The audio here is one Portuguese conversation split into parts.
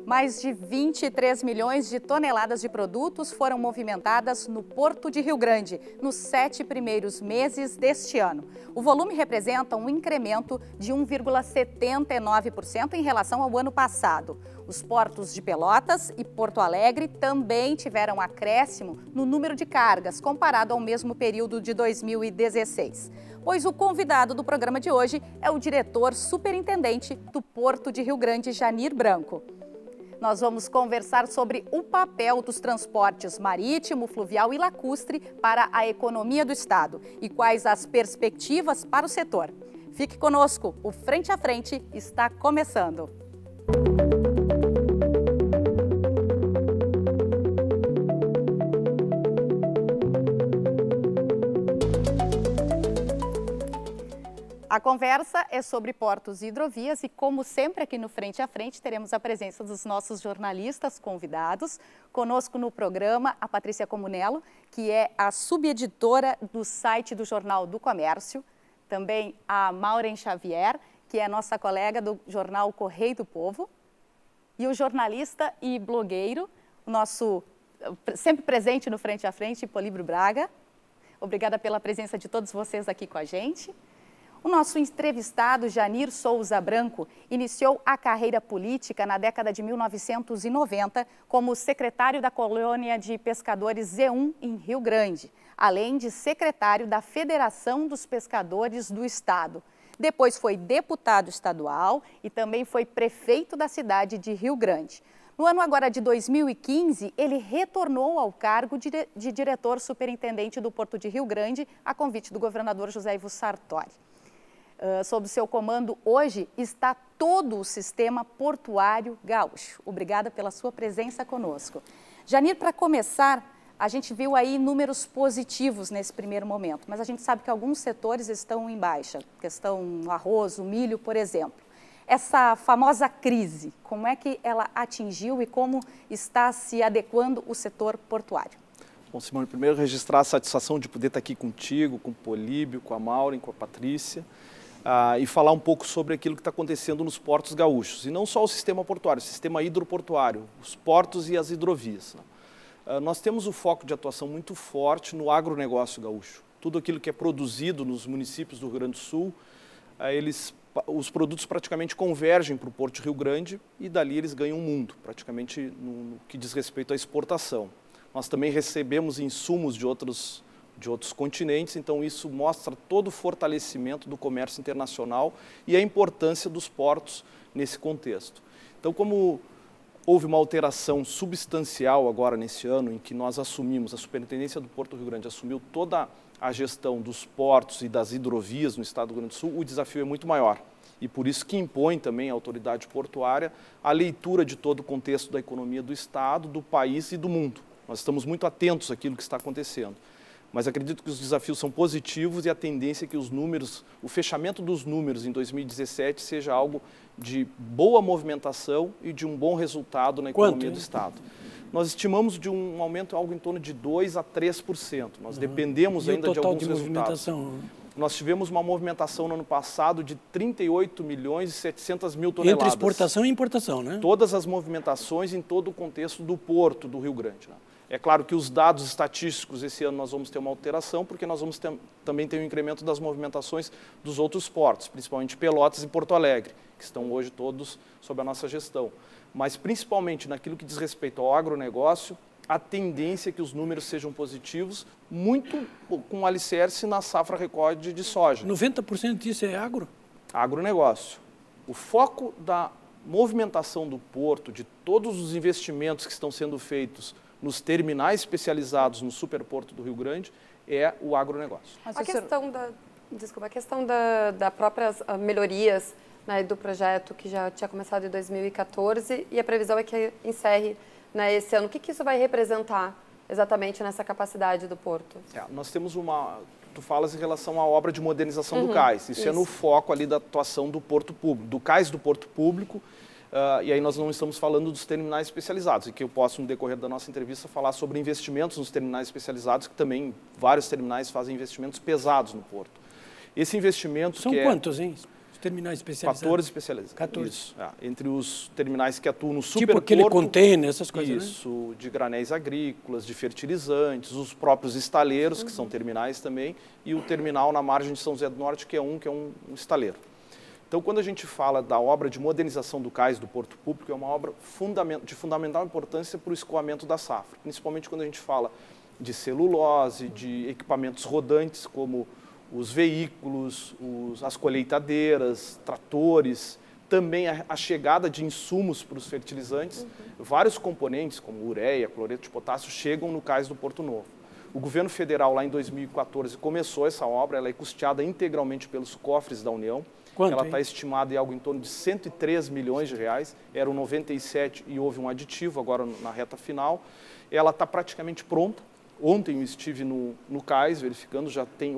Mais de 23 milhões de toneladas de produtos foram movimentadas no Porto de Rio Grande nos 7 primeiros meses deste ano. O volume representa um incremento de 1,79% em relação ao ano passado. Os portos de Pelotas e Porto Alegre também tiveram acréscimo no número de cargas, comparado ao mesmo período de 2016. Pois o convidado do programa de hoje é o diretor superintendente do Porto de Rio Grande, Janir Branco. Nós vamos conversar sobre o papel dos transportes marítimo, fluvial e lacustre para a economia do estado e quais as perspectivas para o setor. Fique conosco, o Frente a Frente está começando. A conversa é sobre portos e hidrovias e, como sempre, aqui no Frente a Frente, teremos a presença dos nossos jornalistas convidados. Conosco no programa, a Patrícia Comunello, que é a subeditora do site do Jornal do Comércio. Também a Maureen Xavier, que é nossa colega do jornal Correio do Povo. E o jornalista e blogueiro, o nosso sempre presente no Frente a Frente, Políbrio Braga. Obrigada pela presença de todos vocês aqui com a gente. O nosso entrevistado, Janir Souza Branco, iniciou a carreira política na década de 1990 como secretário da colônia de pescadores Z1 em Rio Grande, além de secretário da Federação dos Pescadores do Estado. Depois foi deputado estadual e também foi prefeito da cidade de Rio Grande. No ano agora de 2015, ele retornou ao cargo de diretor superintendente do Porto de Rio Grande, a convite do governador José Ivo Sartori. Sob seu comando, hoje, está todo o sistema portuário gaúcho. Obrigada pela sua presença conosco. Janir, para começar, a gente viu aí números positivos nesse primeiro momento, mas a gente sabe que alguns setores estão em baixa, questão arroz, o milho, por exemplo. Essa famosa crise, como é que ela atingiu e como está se adequando o setor portuário? Bom, Simone, primeiro registrar a satisfação de poder estar aqui contigo, com o Políbio, com a Maureen, com a Patrícia, e falar um pouco sobre aquilo que está acontecendo nos portos gaúchos. E não só o sistema portuário, o sistema hidroportuário, os portos e as hidrovias. Nós temos o foco de atuação muito forte no agronegócio gaúcho. Tudo aquilo que é produzido nos municípios do Rio Grande do Sul, os produtos praticamente convergem para o Porto de Rio Grande e dali eles ganham o mundo, praticamente no que diz respeito à exportação. Nós também recebemos insumos de outros continentes, então isso mostra todo o fortalecimento do comércio internacional e a importância dos portos nesse contexto. Então, como houve uma alteração substancial agora nesse ano, em que nós assumimos, a Superintendência do Porto do Rio Grande assumiu toda a gestão dos portos e das hidrovias no estado do Rio Grande do Sul, o desafio é muito maior. E por isso que impõe também a autoridade portuária a leitura de todo o contexto da economia do estado, do país e do mundo. Nós estamos muito atentos àquilo que está acontecendo. Mas acredito que os desafios são positivos e a tendência é que os números, o fechamento dos números em 2017 seja algo de boa movimentação e de um bom resultado na economia do estado. Nós estimamos de um aumento algo em torno de 2% a 3%. Nós dependemos ainda de alguns resultados. Nós tivemos uma movimentação no ano passado de 38 milhões e 700 mil toneladas. Entre exportação e importação, né? Todas as movimentações em todo o contexto do Porto do Rio Grande, né? É claro que os dados estatísticos, esse ano nós vamos ter uma alteração, porque nós vamos também ter um incremento das movimentações dos outros portos, principalmente Pelotas e Porto Alegre, que estão hoje todos sob a nossa gestão. Mas principalmente naquilo que diz respeito ao agronegócio, a tendência é que os números sejam positivos, muito com alicerce na safra recorde de soja. 90% disso é agro? Agronegócio. O foco da movimentação do porto, de todos os investimentos que estão sendo feitos nos terminais especializados no Superporto do Rio Grande, é o agronegócio. A questão da próprias melhorias, né, do projeto que já tinha começado em 2014 e a previsão é que encerre, né, esse ano. O que isso vai representar exatamente nessa capacidade do Porto? Nós temos tu falas em relação à obra de modernização do cais. Isso é no foco ali da atuação do Porto Público, do cais do Porto Público. E aí nós não estamos falando dos terminais especializados, e que eu posso, no decorrer da nossa entrevista, falar sobre investimentos nos terminais especializados, que também vários terminais fazem investimentos pesados no Porto. Esse investimento... São quantos, hein? terminais especializados? 14 especializados. 14. Isso, entre os terminais que atuam no tipo superporto. Tipo aquele container, essas coisas, isso, né? De granéis agrícolas, de fertilizantes, os próprios estaleiros, que são terminais também, e o terminal na margem de São José do Norte, que é um estaleiro. Então, quando a gente fala da obra de modernização do cais do Porto Público, é uma obra de fundamental importância para o escoamento da safra, principalmente quando a gente fala de celulose, de equipamentos rodantes, como os veículos, as colheitadeiras, tratores, também a chegada de insumos para os fertilizantes. Vários componentes, como ureia, cloreto de potássio, chegam no cais do Porto Novo. O governo federal, lá em 2014, começou essa obra, ela é custeada integralmente pelos cofres da União. Quanto, ela está estimada em algo em torno de 103 milhões de reais, eram 97 e houve um aditivo agora na reta final. Ela está praticamente pronta. Ontem eu estive no cais verificando, já tem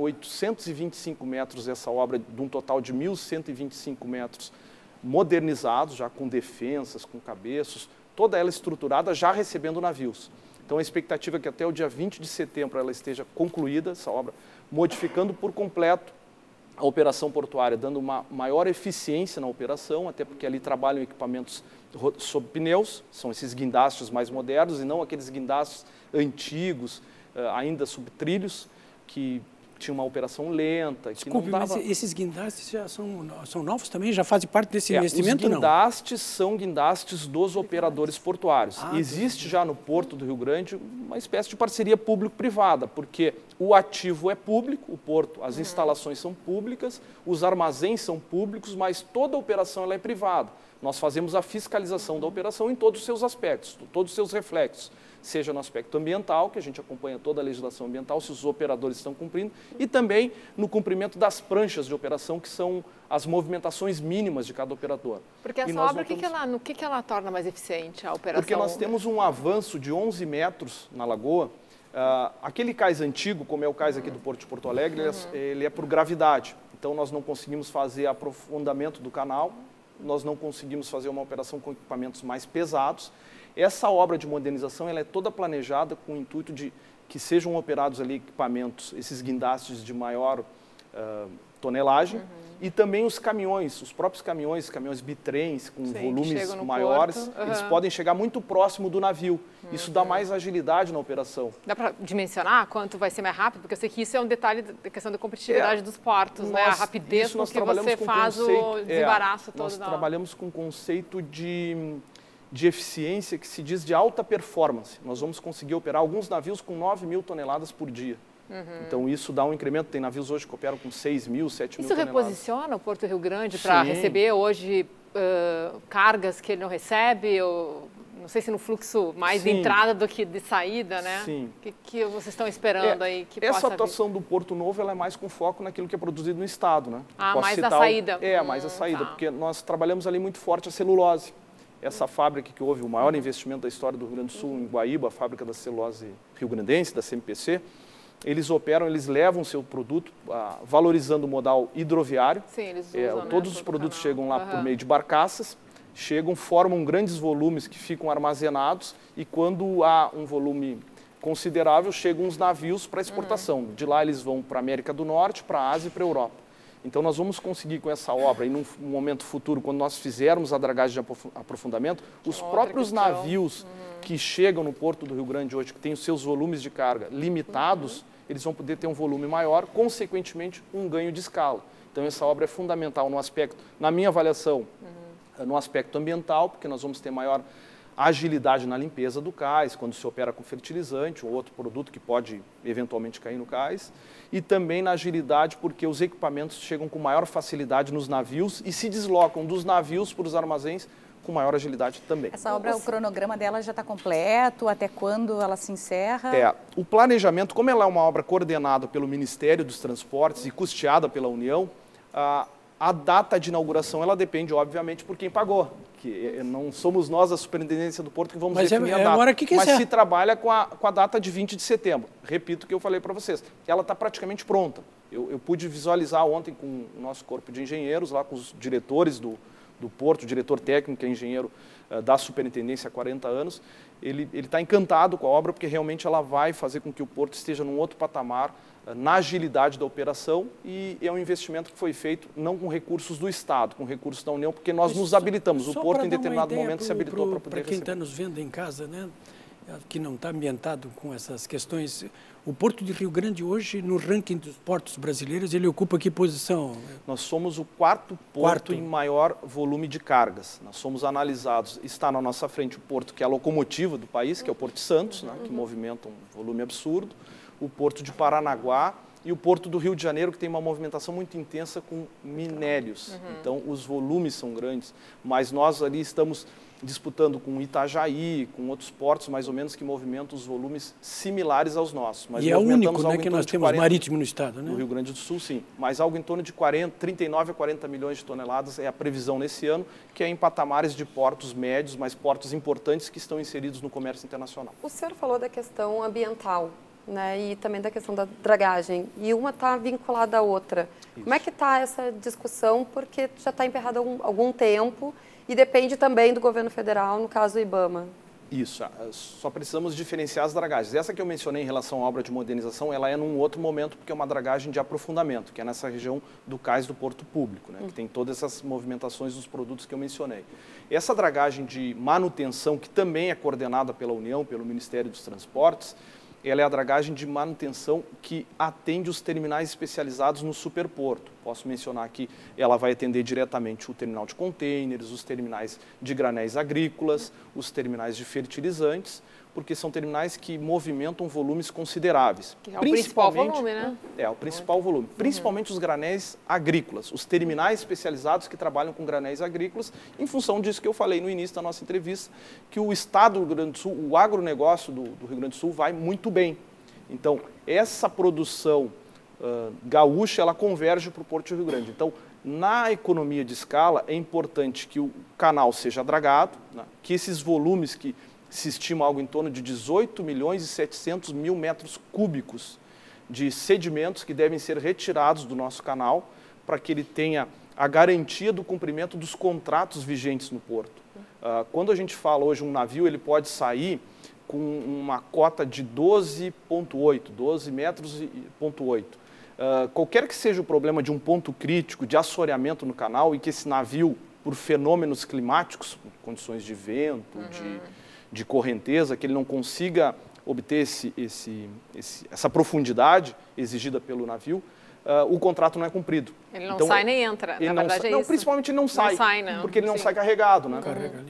825 metros essa obra, de um total de 1.125 metros modernizados, já com defensas, com cabeços, toda ela estruturada, já recebendo navios. Então a expectativa é que até o dia 20 de setembro ela esteja concluída, essa obra, modificando por completo a operação portuária, dando uma maior eficiência na operação, até porque ali trabalham equipamentos sob pneus, são esses guindastes mais modernos e não aqueles guindastes antigos, ainda sob trilhos, que tinha uma operação lenta. Desculpe, que não dava... mas esses guindastes já são novos também? Já fazem parte desse investimento? Os guindastes são guindastes dos operadores portuários. Existe já no Porto do Rio Grande uma espécie de parceria público-privada, porque o ativo é público, o porto, as instalações são públicas, os armazéns são públicos, mas toda a operação ela é privada. Nós fazemos a fiscalização da operação em todos os seus aspectos, todos os seus reflexos. Seja no aspecto ambiental, que a gente acompanha toda a legislação ambiental, se os operadores estão cumprindo, e também no cumprimento das pranchas de operação, que são as movimentações mínimas de cada operador. Porque essa obra, no que ela torna mais eficiente a operação? Porque nós temos um avanço de 11 metros na lagoa. Aquele cais antigo, como é o cais aqui do Porto de Porto Alegre, ele é por gravidade. Então, nós não conseguimos fazer aprofundamento do canal, nós não conseguimos fazer uma operação com equipamentos mais pesados. Essa obra de modernização ela é toda planejada com o intuito de que sejam operados ali equipamentos, esses guindastes de maior tonelagem, e também os caminhões, os próprios caminhões bitrens com volumes maiores, eles podem chegar muito próximo do navio. Isso dá mais agilidade na operação. Dá para dimensionar quanto vai ser mais rápido? Porque eu sei que isso é um detalhe da questão da competitividade dos portos, né? A rapidez com que você faz o desembaraço todo. Nós trabalhamos com o conceito de eficiência que se diz de alta performance. Nós vamos conseguir operar alguns navios com 9.000 toneladas por dia. Então, isso dá um incremento. Tem navios hoje que operam com 6.000, 7.000 toneladas. Isso reposiciona o Porto Rio Grande para receber hoje cargas que ele não recebe? Ou, não sei se no fluxo mais de entrada do que de saída, né? Sim. O que vocês estão esperando aí que essa possa atuação do Porto Novo ela é mais com foco naquilo que é produzido no Estado, né? Mais da saída. Mais a saída, porque nós trabalhamos ali muito forte a celulose. Essa fábrica que houve o maior investimento da história do Rio Grande do Sul, em Guaíba, a fábrica da celulose rio-grandense, da CMPC, eles levam o seu produto valorizando o modal hidroviário. Sim, eles usam, todos os produtos chegam lá por meio de barcaças, formam grandes volumes que ficam armazenados e quando há um volume considerável, chegam os navios para exportação. De lá eles vão para a América do Norte, para a Ásia e para a Europa. Então, nós vamos conseguir com essa obra, e num momento futuro, quando nós fizermos a dragagem de aprofundamento, os próprios navios que chegam no Porto do Rio Grande hoje, que têm os seus volumes de carga limitados, eles vão poder ter um volume maior, consequentemente, um ganho de escala. Então, essa obra é fundamental no aspecto, na minha avaliação, no aspecto ambiental, porque nós vamos ter maior agilidade na limpeza do cais, quando se opera com fertilizante ou outro produto que pode eventualmente cair no cais, e também na agilidade porque os equipamentos chegam com maior facilidade nos navios e se deslocam dos navios para os armazéns com maior agilidade também. Essa obra, o cronograma dela já está completo? Até quando ela se encerra? O planejamento, como ela é uma obra coordenada pelo Ministério dos Transportes e custeada pela União, a data de inauguração ela depende, obviamente, por quem pagou. Que não somos nós, a Superintendência do Porto, que vamos definir a data. Agora, mas se trabalha com a data de 20 de setembro. Repito o que eu falei para vocês. Ela está praticamente pronta. Eu pude visualizar ontem com o nosso corpo de engenheiros, lá com os diretores do do Porto, o diretor técnico, que é engenheiro da superintendência há 40 anos, ele está encantado com a obra, porque realmente ela vai fazer com que o Porto esteja num outro patamar, na agilidade da operação, e é um investimento que foi feito não com recursos do Estado, com recursos da União, porque nós nos habilitamos. O Porto, em determinado momento, se habilitou para poder receber. Para quem está nos vendo em casa, né, que não está ambientado com essas questões, o Porto de Rio Grande hoje, no ranking dos portos brasileiros, ele ocupa que posição? Nós somos o quarto porto em maior volume de cargas. Nós somos analisados, está na nossa frente o porto que é a locomotiva do país, que é o Porto de Santos, né, que movimenta um volume absurdo, o Porto de Paranaguá e o Porto do Rio de Janeiro, que tem uma movimentação muito intensa com minérios. Então, os volumes são grandes, mas nós ali estamos disputando com Itajaí, com outros portos, mais ou menos, que movimentam os volumes similares aos nossos. Mas e é o único, né, que nós temos marítimo no estado, né? No Rio Grande do Sul, sim. Mas algo em torno de 39 a 40 milhões de toneladas é a previsão nesse ano, que é em patamares de portos médios, mas portos importantes que estão inseridos no comércio internacional. O senhor falou da questão ambiental, né, e também da questão da dragagem, e uma está vinculada à outra. Isso. Como é que está essa discussão? Porque já está emperrada há algum tempo e depende também do governo federal, no caso do IBAMA. Isso, só precisamos diferenciar as dragagens. Essa que eu mencionei em relação à obra de modernização, ela é num outro momento, porque é uma dragagem de aprofundamento, que é nessa região do cais do Porto Público, né, que tem todas essas movimentações dos produtos que eu mencionei. Essa dragagem de manutenção, que também é coordenada pela União, pelo Ministério dos Transportes, ela é a dragagem de manutenção que atende os terminais especializados no superporto. Posso mencionar que ela vai atender diretamente o terminal de contêineres, os terminais de granéis agrícolas, os terminais de fertilizantes, porque são terminais que movimentam volumes consideráveis. Que é o principal volume, né? É, o principal volume. Principalmente os granéis agrícolas, os terminais especializados que trabalham com granéis agrícolas, em função disso que eu falei no início da nossa entrevista, que o Estado do Rio Grande do Sul, o agronegócio do Rio Grande do Sul vai muito bem. Então, essa produção gaúcha, ela converge para o Porto do Rio Grande. Então, na economia de escala, é importante que o canal seja dragado, né, que esses volumes que se estima algo em torno de 18 milhões e 700 mil metros cúbicos de sedimentos que devem ser retirados do nosso canal para que ele tenha a garantia do cumprimento dos contratos vigentes no porto. Quando a gente fala hoje um navio, ele pode sair com uma cota de 12 metros e 0,8. Qualquer que seja o problema de um ponto crítico de assoreamento no canal e que esse navio, por fenômenos climáticos, condições de vento, de correnteza, que ele não consiga obter essa profundidade exigida pelo navio, o contrato não é cumprido. Ele não sai nem entra, na verdade é isso. Não, principalmente ele não sai, porque ele não sai carregado. Né?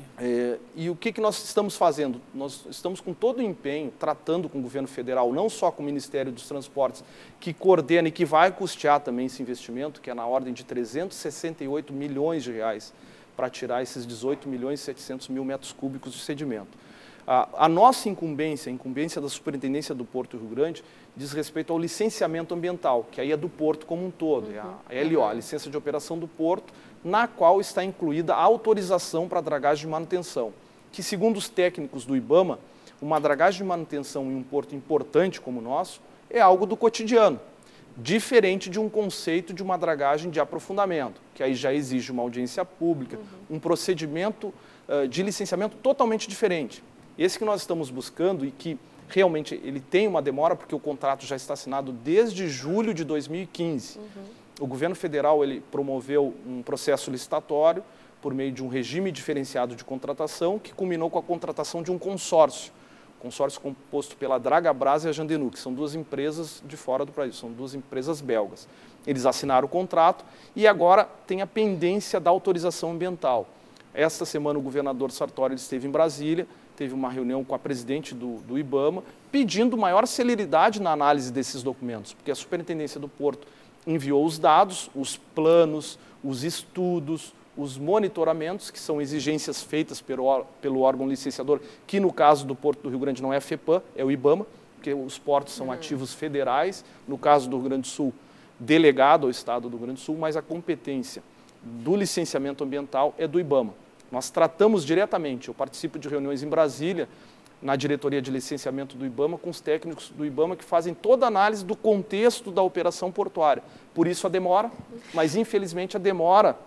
E o que nós estamos fazendo? Nós estamos com todo o empenho, tratando com o governo federal, não só com o Ministério dos Transportes, que coordena e que vai custear também esse investimento, que é na ordem de 368 milhões de reais, para tirar esses 18 milhões e 700 mil metros cúbicos de sedimento. A nossa incumbência, a incumbência da Superintendência do Porto do Rio Grande, diz respeito ao licenciamento ambiental, que aí é do Porto como um todo, é a LO, a Licença de Operação do Porto, na qual está incluída a autorização para a dragagem de manutenção, que segundo os técnicos do IBAMA, uma dragagem de manutenção em um porto importante como o nosso é algo do cotidiano, diferente de um conceito de uma dragagem de aprofundamento, que aí já exige uma audiência pública, um procedimento de licenciamento totalmente diferente. Esse que nós estamos buscando e que realmente ele tem uma demora, porque o contrato já está assinado desde julho de 2015. O governo federal ele promoveu um processo licitatório por meio de um regime diferenciado de contratação que culminou com a contratação de um consórcio composto pela Dragabras e a Jandenu, que são duas empresas de fora do país, são duas empresas belgas. Eles assinaram o contrato e agora tem a pendência da autorização ambiental. Esta semana o governador Sartori esteve em Brasília, teve uma reunião com a presidente do IBAMA, pedindo maior celeridade na análise desses documentos, porque a Superintendência do Porto enviou os dados, os planos, os estudos, os monitoramentos, que são exigências feitas pelo órgão licenciador, que no caso do Porto do Rio Grande não é a FEPAM, é o IBAMA, porque os portos são ativos federais, no caso do Rio Grande do Sul, delegado ao Estado do Rio Grande do Sul, mas a competência do licenciamento ambiental é do IBAMA. Nós tratamos diretamente, eu participo de reuniões em Brasília, na diretoria de licenciamento do IBAMA, com os técnicos do IBAMA que fazem toda a análise do contexto da operação portuária. Por isso a demora, mas infelizmente a demora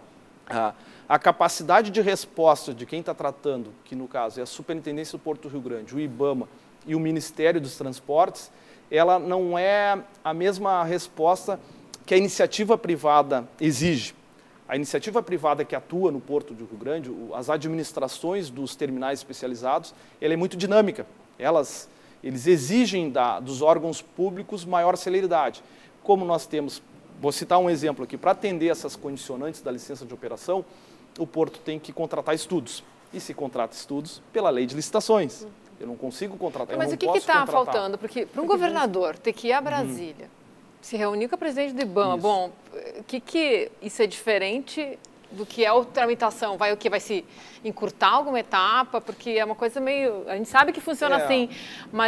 A capacidade de resposta de quem está tratando, que no caso é a Superintendência do Porto do Rio Grande, o IBAMA e o Ministério dos Transportes, ela não é a mesma resposta que a iniciativa privada exige. A iniciativa privada que atua no Porto do Rio Grande, as administrações dos terminais especializados, ela é muito dinâmica. Eles exigem dos órgãos públicos maior celeridade. Como nós temos, vou citar um exemplo aqui, para atender essas condicionantes da licença de operação, o Porto tem que contratar estudos. E se contrata estudos pela lei de licitações. Eu não consigo contratar, Mas o que está faltando? Porque para um governador ter que ir a Brasília, se reunir com a presidente do IBAMA, bom, isso é diferente do que é a tramitação? Vai se encurtar alguma etapa? Porque é uma coisa meio... A gente sabe que funciona assim, mas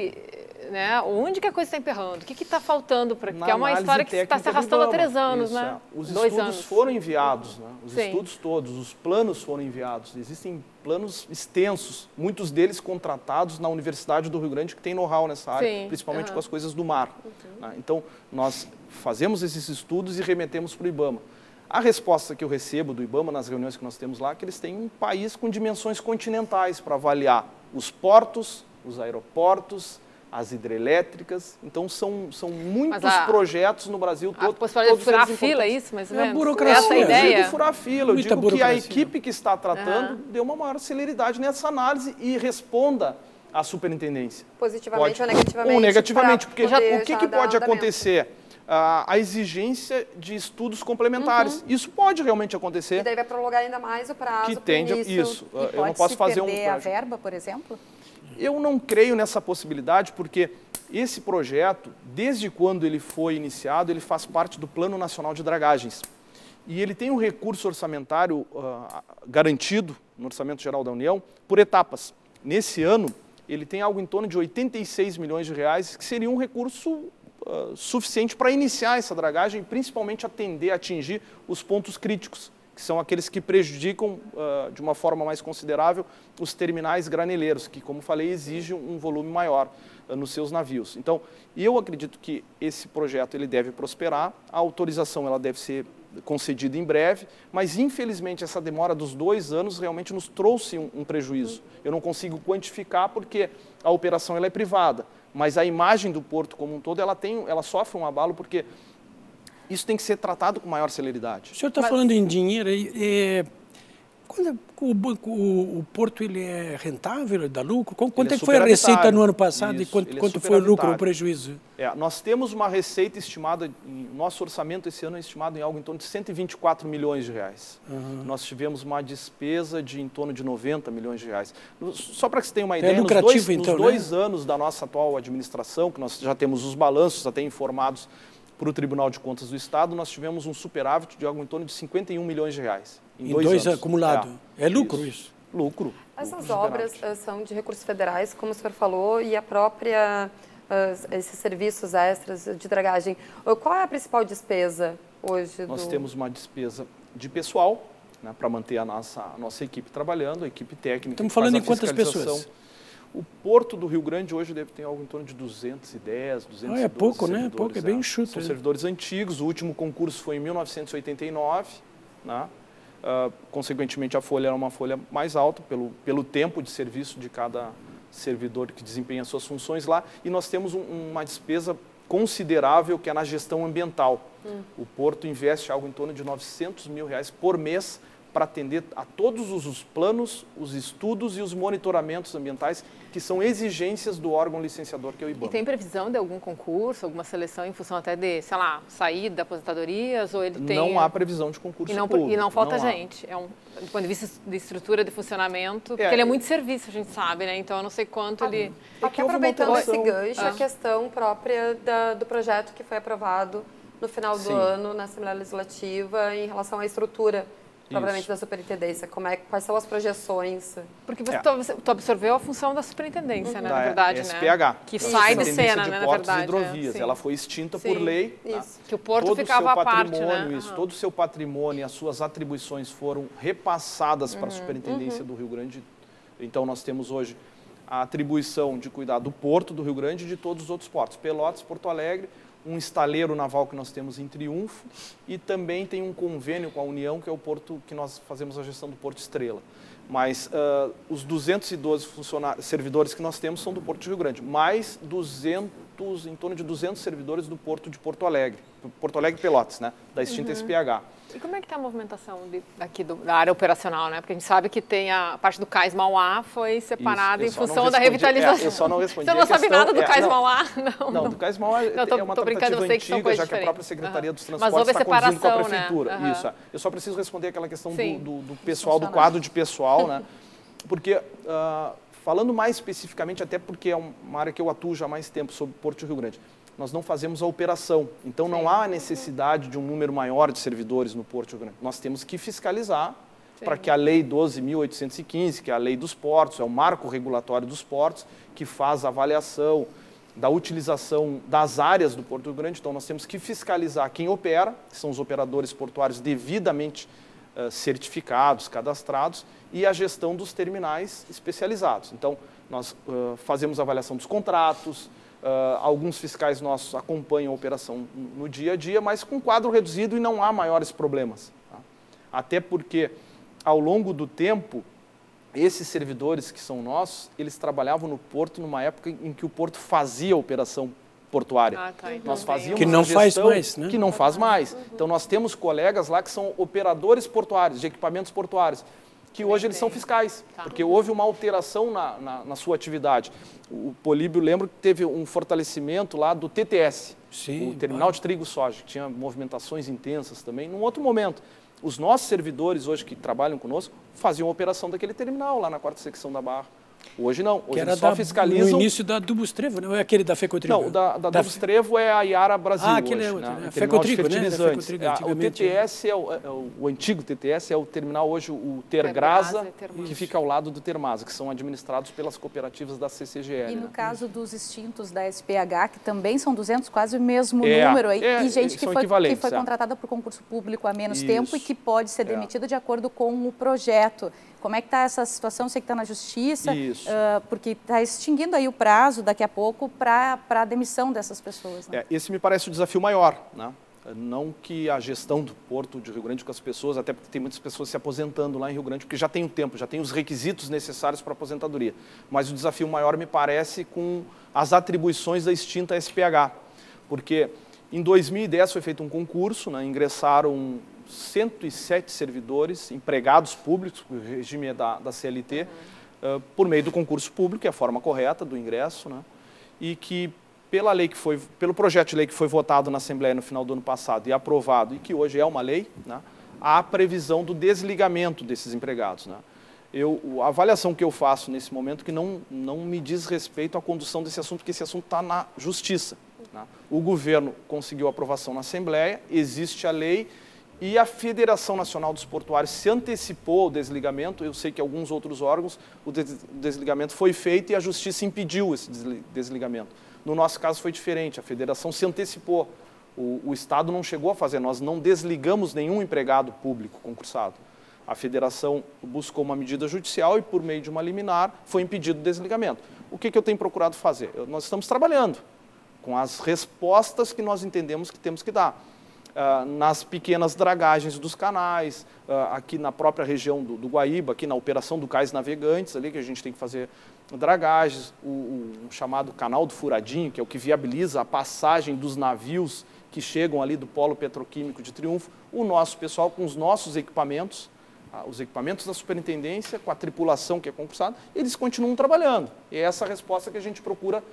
né, onde que a coisa está emperrando? O que está faltando? Porque é uma história que está se arrastando há 3 anos, né? Os estudos foram enviados, né? Os estudos todos, os planos foram enviados. Existem planos extensos, muitos deles contratados na Universidade do Rio Grande, que tem know-how nessa área, principalmente com as coisas do mar. Né? Então, nós fazemos esses estudos e remetemos para o IBAMA. A resposta que eu recebo do IBAMA nas reuniões que nós temos lá é que eles têm um país com dimensões continentais para avaliar os portos, os aeroportos, as hidrelétricas. Então, são muitos projetos no Brasil todo. A possibilidade de furar a fila, isso? Mas é burocracia. Essa ideia? Eu digo furar a fila. Eu digo que a equipe que está tratando dê uma maior celeridade nessa análise e responda à superintendência. Positivamente ou negativamente? Ou negativamente, porque o que pode acontecer? A exigência de estudos complementares. Isso pode realmente acontecer. E daí vai prolongar ainda mais o prazo. Que tende isso. Eu não posso fazer a verba, por exemplo? Eu não creio nessa possibilidade, porque esse projeto, desde quando ele foi iniciado, ele faz parte do Plano Nacional de Dragagens. E ele tem um recurso orçamentário garantido no Orçamento Geral da União por etapas. Nesse ano, ele tem algo em torno de 86 milhões de reais, que seria um recurso suficiente para iniciar essa dragagem, principalmente atingir os pontos críticos, que são aqueles que prejudicam de uma forma mais considerável os terminais graneleiros, que, como falei, exigem um volume maior nos seus navios. Então, eu acredito que esse projeto ele deve prosperar, a autorização ela deve ser concedida em breve, mas, infelizmente, essa demora dos 2 anos realmente nos trouxe um prejuízo. Eu não consigo quantificar porque a operação ela é privada, mas a imagem do porto como um todo ela sofre um abalo porque isso tem que ser tratado com maior celeridade. O senhor está falando em dinheiro, quando o porto ele é rentável, ele dá lucro? Quanto é que foi a receita no ano passado e quanto foi o lucro ou prejuízo? Nós temos uma receita estimada, nosso orçamento esse ano é estimado em algo em torno de 124 milhões de reais. Nós tivemos uma despesa de em torno de 90 milhões de reais. Só para que você tenha uma ideia, nos 2 anos da nossa atual administração, que nós já temos os balanços até informados para o Tribunal de Contas do Estado, nós tivemos um superávit de algo em torno de 51 milhões de reais. Em 2 anos acumulado. É lucro isso? Lucro. Essas obras são de recursos federais, como o senhor falou, e a própria, esses serviços extras de dragagem. Qual é a principal despesa hoje? Nós temos uma despesa de pessoal, né, para manter a nossa equipe trabalhando, a equipe técnica. Estamos falando em quantas pessoas? O Porto do Rio Grande hoje deve ter algo em torno de 210, 212 é pouco, servidores. né? Pouco, é bem enxuto. São servidores antigos, o último concurso foi em 1989, né? Consequentemente a folha era uma folha mais alta pelo tempo de serviço de cada servidor que desempenha suas funções lá, e nós temos uma despesa considerável que é na gestão ambiental. O Porto investe algo em torno de 900 mil reais por mês para atender a todos os planos, os estudos e os monitoramentos ambientais, que são exigências do órgão licenciador, que é o IBAMA. E tem previsão de algum concurso, alguma seleção em função até de, sei lá, saída de aposentadorias? Ou ele tem... Não há previsão de concurso público. E não falta gente. Do ponto de vista de estrutura de funcionamento, porque ele é muito serviço, a gente sabe, né? Então eu não sei quanto ele... Aqui aproveitando esse gancho, a questão própria do projeto que foi aprovado no final do ano na Assembleia Legislativa em relação à estrutura propriamente da superintendência. Quais são as projeções? Porque tu absorveu a função da superintendência, né, na verdade, SPH, né? Que sai de cena, né, na verdade. Hidrovias. Ela foi extinta por lei. Isso. Que o Porto ficava à parte, né? Todo o seu patrimônio e as suas atribuições foram repassadas para a superintendência do Rio Grande. Então, nós temos hoje a atribuição de cuidar do Porto do Rio Grande e de todos os outros portos. Pelotas, Porto Alegre, um estaleiro naval que nós temos em Triunfo e também tem um convênio com a União, que é o porto que nós fazemos a gestão do Porto Estrela. Mas os 212 servidores que nós temos são do Porto de Rio Grande, mais em torno de 200 servidores do Porto de Porto Alegre Pelotas, né, da extinta SPH. E como é que está a movimentação aqui da área operacional, né? Porque a gente sabe que tem a parte do Cais Mauá foi separada em função da revitalização. Eu só não respondi. Você não sabe nada do Cais Mauá? Não, do Cais Mauá é uma tratativa antiga, já que a própria Secretaria dos Transportes está conduzindo com a Prefeitura. Né? Isso. Eu só preciso responder aquela questão do pessoal, do quadro de pessoal, né? Porque, falando mais especificamente, até porque é uma área que eu atuo já há mais tempo sobre Porto de Rio Grande, nós não fazemos a operação. Então, não há necessidade de um número maior de servidores no Porto de Rio Grande. Nós temos que fiscalizar para que a Lei 12.815, que é a Lei dos Portos, é o marco regulatório dos portos, que faz a avaliação da utilização das áreas do Porto do Rio Grande. Então, nós temos que fiscalizar quem opera, que são os operadores portuários devidamente certificados, cadastrados, e a gestão dos terminais especializados. Então, nós fazemos a avaliação dos contratos, alguns fiscais nossos acompanham a operação no dia a dia, mas com quadro reduzido e não há maiores problemas. Tá? Até porque, ao longo do tempo, esses servidores que são nossos, eles trabalhavam no Porto numa época em que o Porto fazia a operação portuária. Nós fazíamos que não faz mais, né? Que não faz mais. Então, nós temos colegas lá que são operadores portuários, de equipamentos portuários, que hoje eles são fiscais, porque houve uma alteração na sua atividade. O Políbio, lembro que teve um fortalecimento lá do TTS, o Terminal de Trigo e Soja, que tinha movimentações intensas também, num outro momento. Os nossos servidores hoje que trabalham conosco faziam a operação daquele terminal lá na 4ª secção da Barra. Hoje não, hoje eles só fiscalizam... No início da Dubustrevo, não é aquele da Fecotrigo? Não, da Dubustrevo é a Iara Brasil aquele hoje, é outro, né? É Fecotrigo, né? O TTS, o antigo TTS é o terminal hoje, o Tergrasa, que fica ao lado do Termasa, que são administrados pelas cooperativas da CCGL. E no caso dos extintos da SPH, que também são 200, quase o mesmo número aí, e gente que foi contratada por concurso público há menos tempo e que pode ser demitida de acordo com o projeto. Como é que está essa situação? Você que está na Justiça, porque está extinguindo aí o prazo daqui a pouco para a demissão dessas pessoas. Né? Esse me parece o desafio maior, né? Não que a gestão do Porto de Rio Grande com as pessoas, até porque tem muitas pessoas se aposentando lá em Rio Grande, porque já tem o tempo, já tem os requisitos necessários para a aposentadoria. Mas o desafio maior me parece com as atribuições da extinta SPH, porque em 2010 foi feito um concurso, né? Ingressaram 107 servidores, empregados públicos, o regime é da CLT, por meio do concurso público, que é a forma correta do ingresso, né? E que pelo projeto de lei que foi votado na Assembleia no final do ano passado e aprovado, e que hoje é uma lei, né? Há a previsão do desligamento desses empregados, né? A avaliação que eu faço nesse momento que não me diz respeito à condução desse assunto, porque esse assunto está na Justiça, né? O governo conseguiu a aprovação na Assembleia, existe a lei, e a Federação Nacional dos Portuários se antecipou ao desligamento. Eu sei que alguns outros órgãos, o desligamento foi feito e a Justiça impediu esse desligamento. No nosso caso foi diferente, a Federação se antecipou. O Estado não chegou a fazer, nós não desligamos nenhum empregado público concursado. A Federação buscou uma medida judicial e, por meio de uma liminar, foi impedido o desligamento. O que eu tenho procurado fazer? Nós estamos trabalhando com as respostas que nós entendemos que temos que dar. Nas pequenas dragagens dos canais, aqui na própria região do Guaíba, aqui na operação do Cais Navegantes, ali que a gente tem que fazer dragagens, o chamado canal do Furadinho, que é o que viabiliza a passagem dos navios que chegam ali do polo petroquímico de Triunfo, o nosso pessoal com os nossos equipamentos, os equipamentos da superintendência, com a tripulação que é concursada, eles continuam trabalhando. E é essa a resposta que a gente procura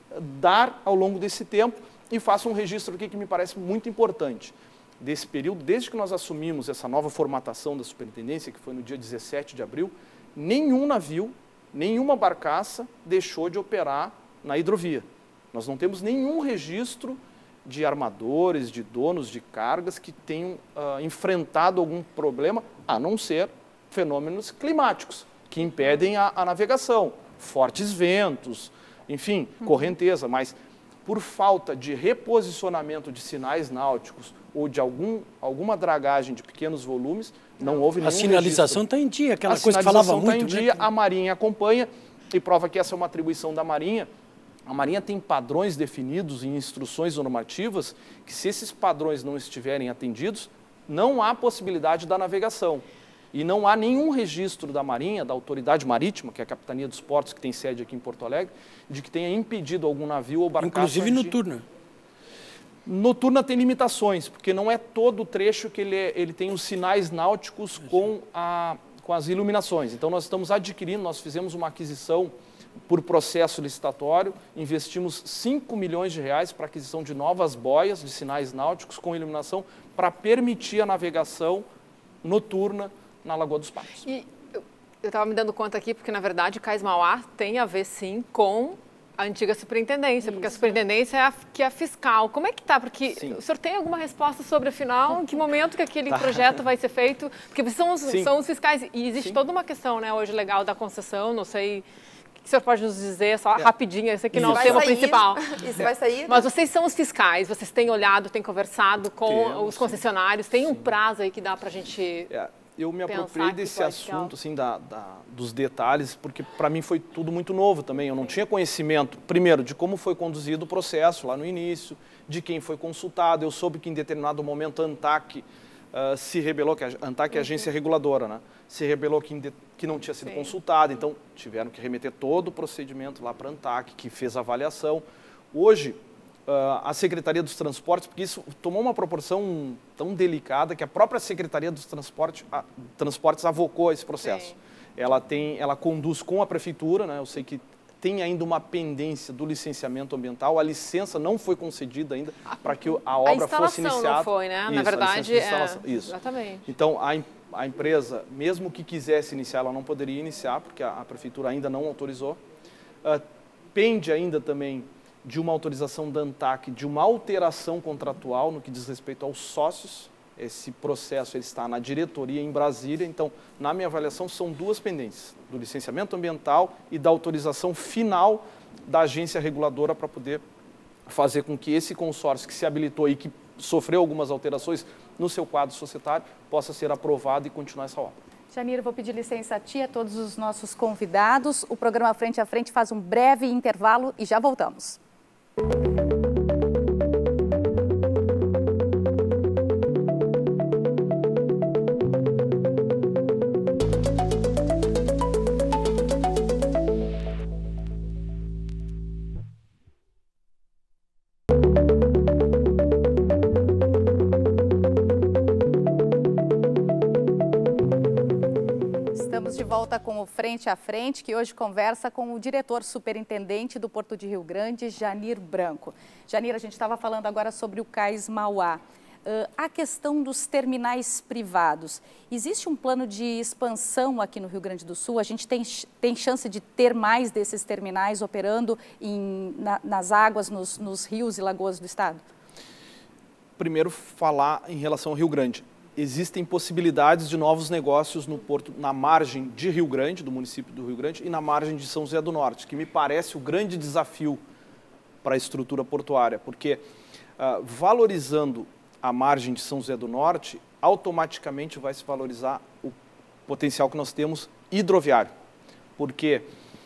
dar ao longo desse tempo. E faço um registro aqui que me parece muito importante. Desse período, desde que nós assumimos essa nova formatação da superintendência, que foi no dia 17 de abril, nenhum navio, nenhuma barcaça deixou de operar na hidrovia. Nós não temos nenhum registro de armadores, de donos de cargas que tenham enfrentado algum problema, a não ser fenômenos climáticos, que impedem a navegação, fortes ventos, enfim, correnteza, mas por falta de reposicionamento de sinais náuticos ou de alguma dragagem de pequenos volumes, não houve nenhum registro. A sinalização está em dia, aquela coisa que falava muito. A sinalização está em dia, a Marinha acompanha, e prova que essa é uma atribuição da Marinha. A Marinha tem padrões definidos em instruções normativas que, se esses padrões não estiverem atendidos, não há possibilidade da navegação. E não há nenhum registro da Marinha, da Autoridade Marítima, que é a Capitania dos Portos, que tem sede aqui em Porto Alegre, de que tenha impedido algum navio ou barcaça. Inclusive noturna. Noturna tem limitações, porque não é todo o trecho que ele tem os sinais náuticos com as iluminações. Então, nós estamos adquirindo, nós fizemos uma aquisição por processo licitatório, investimos 5 milhões de reais para aquisição de novas boias de sinais náuticos com iluminação para permitir a navegação noturna na Lagoa dos Patos. E eu estava me dando conta aqui, porque na verdade o Cais Mauá tem a ver sim com a antiga superintendência, porque a superintendência é a fiscal. Como é que está? Porque o senhor tem alguma resposta sobre, afinal, em que momento que aquele projeto vai ser feito? Porque vocês são os fiscais e existe toda uma questão, né, hoje legal da concessão, não sei... O senhor pode nos dizer, só rapidinho, esse aqui não é o tema principal. Isso vai sair? Mas vocês são os fiscais, vocês têm olhado, têm conversado com os concessionários, tem um prazo aí que dá para a gente eu me apropriei desse assunto, assim, dos detalhes, porque para mim foi tudo muito novo também. Eu não tinha conhecimento, primeiro, de como foi conduzido o processo lá no início, de quem foi consultado. Eu soube que em determinado momento a ANTAC se rebelou, que a ANTAC é a agência reguladora, né? Se rebelou que não tinha sido consultada, então tiveram que remeter todo o procedimento lá para a ANTAC, que fez a avaliação. Hoje, a Secretaria dos Transportes, porque isso tomou uma proporção tão delicada que a própria Secretaria dos Transportes avocou esse processo. Ela conduz com a Prefeitura, né? Eu sei que tem ainda uma pendência do licenciamento ambiental, a licença não foi concedida ainda para que a obra fosse iniciada. A instalação não foi, né? Isso, na verdade, isso. Exatamente. Então, a empresa, mesmo que quisesse iniciar, ela não poderia iniciar, porque a Prefeitura ainda não autorizou. Pende ainda também de uma autorização da ANTAC, de uma alteração contratual no que diz respeito aos sócios. Esse processo ele está na diretoria em Brasília, então, na minha avaliação, são duas pendências, do licenciamento ambiental e da autorização final da agência reguladora para poder fazer com que esse consórcio que se habilitou e que sofreu algumas alterações no seu quadro societário possa ser aprovado e continuar essa obra. Janir, vou pedir licença a ti e a todos os nossos convidados. O programa Frente a Frente faz um breve intervalo e já voltamos. De volta com o Frente a Frente, que hoje conversa com o diretor superintendente do Porto de Rio Grande, Janir Branco. Janir, a gente estava falando agora sobre o Cais Mauá. A questão dos terminais privados. Existe um plano de expansão aqui no Rio Grande do Sul? A gente tem chance de ter mais desses terminais operando nas águas, nos rios e lagoas do estado? Primeiro, falar em relação ao Rio Grande. Existem possibilidades de novos negócios no porto, na margem de Rio Grande, do município do Rio Grande, e na margem de São José do Norte, que me parece o grande desafio para a estrutura portuária, porque valorizando a margem de São José do Norte, automaticamente vai se valorizar o potencial que nós temos hidroviário. Porque,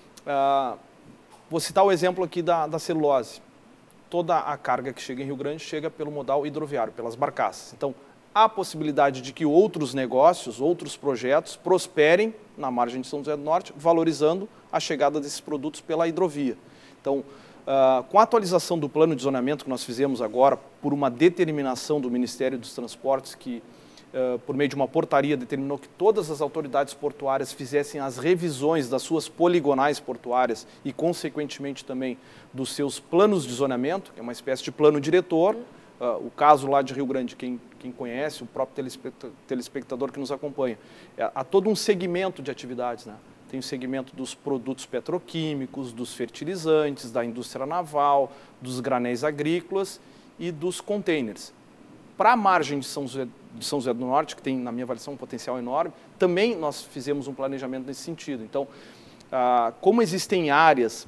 vou citar o exemplo aqui da celulose. Toda a carga que chega em Rio Grande chega pelo modal hidroviário, pelas barcaças. Então, há possibilidade de que outros negócios, outros projetos prosperem na margem de São José do Norte, valorizando a chegada desses produtos pela hidrovia. Então, com a atualização do plano de zoneamento que nós fizemos agora, por uma determinação do Ministério dos Transportes, que por meio de uma portaria determinou que todas as autoridades portuárias fizessem as revisões das suas poligonais portuárias e, consequentemente, também dos seus planos de zoneamento, que é uma espécie de plano diretor. O caso lá de Rio Grande, quem conhece, o próprio telespectador que nos acompanha, há todo um segmento de atividades, né? Tem o segmento dos produtos petroquímicos, dos fertilizantes, da indústria naval, dos granéis agrícolas e dos containers. Para a margem de São José do Norte, que tem, na minha avaliação, um potencial enorme, também nós fizemos um planejamento nesse sentido. Então, como existem áreas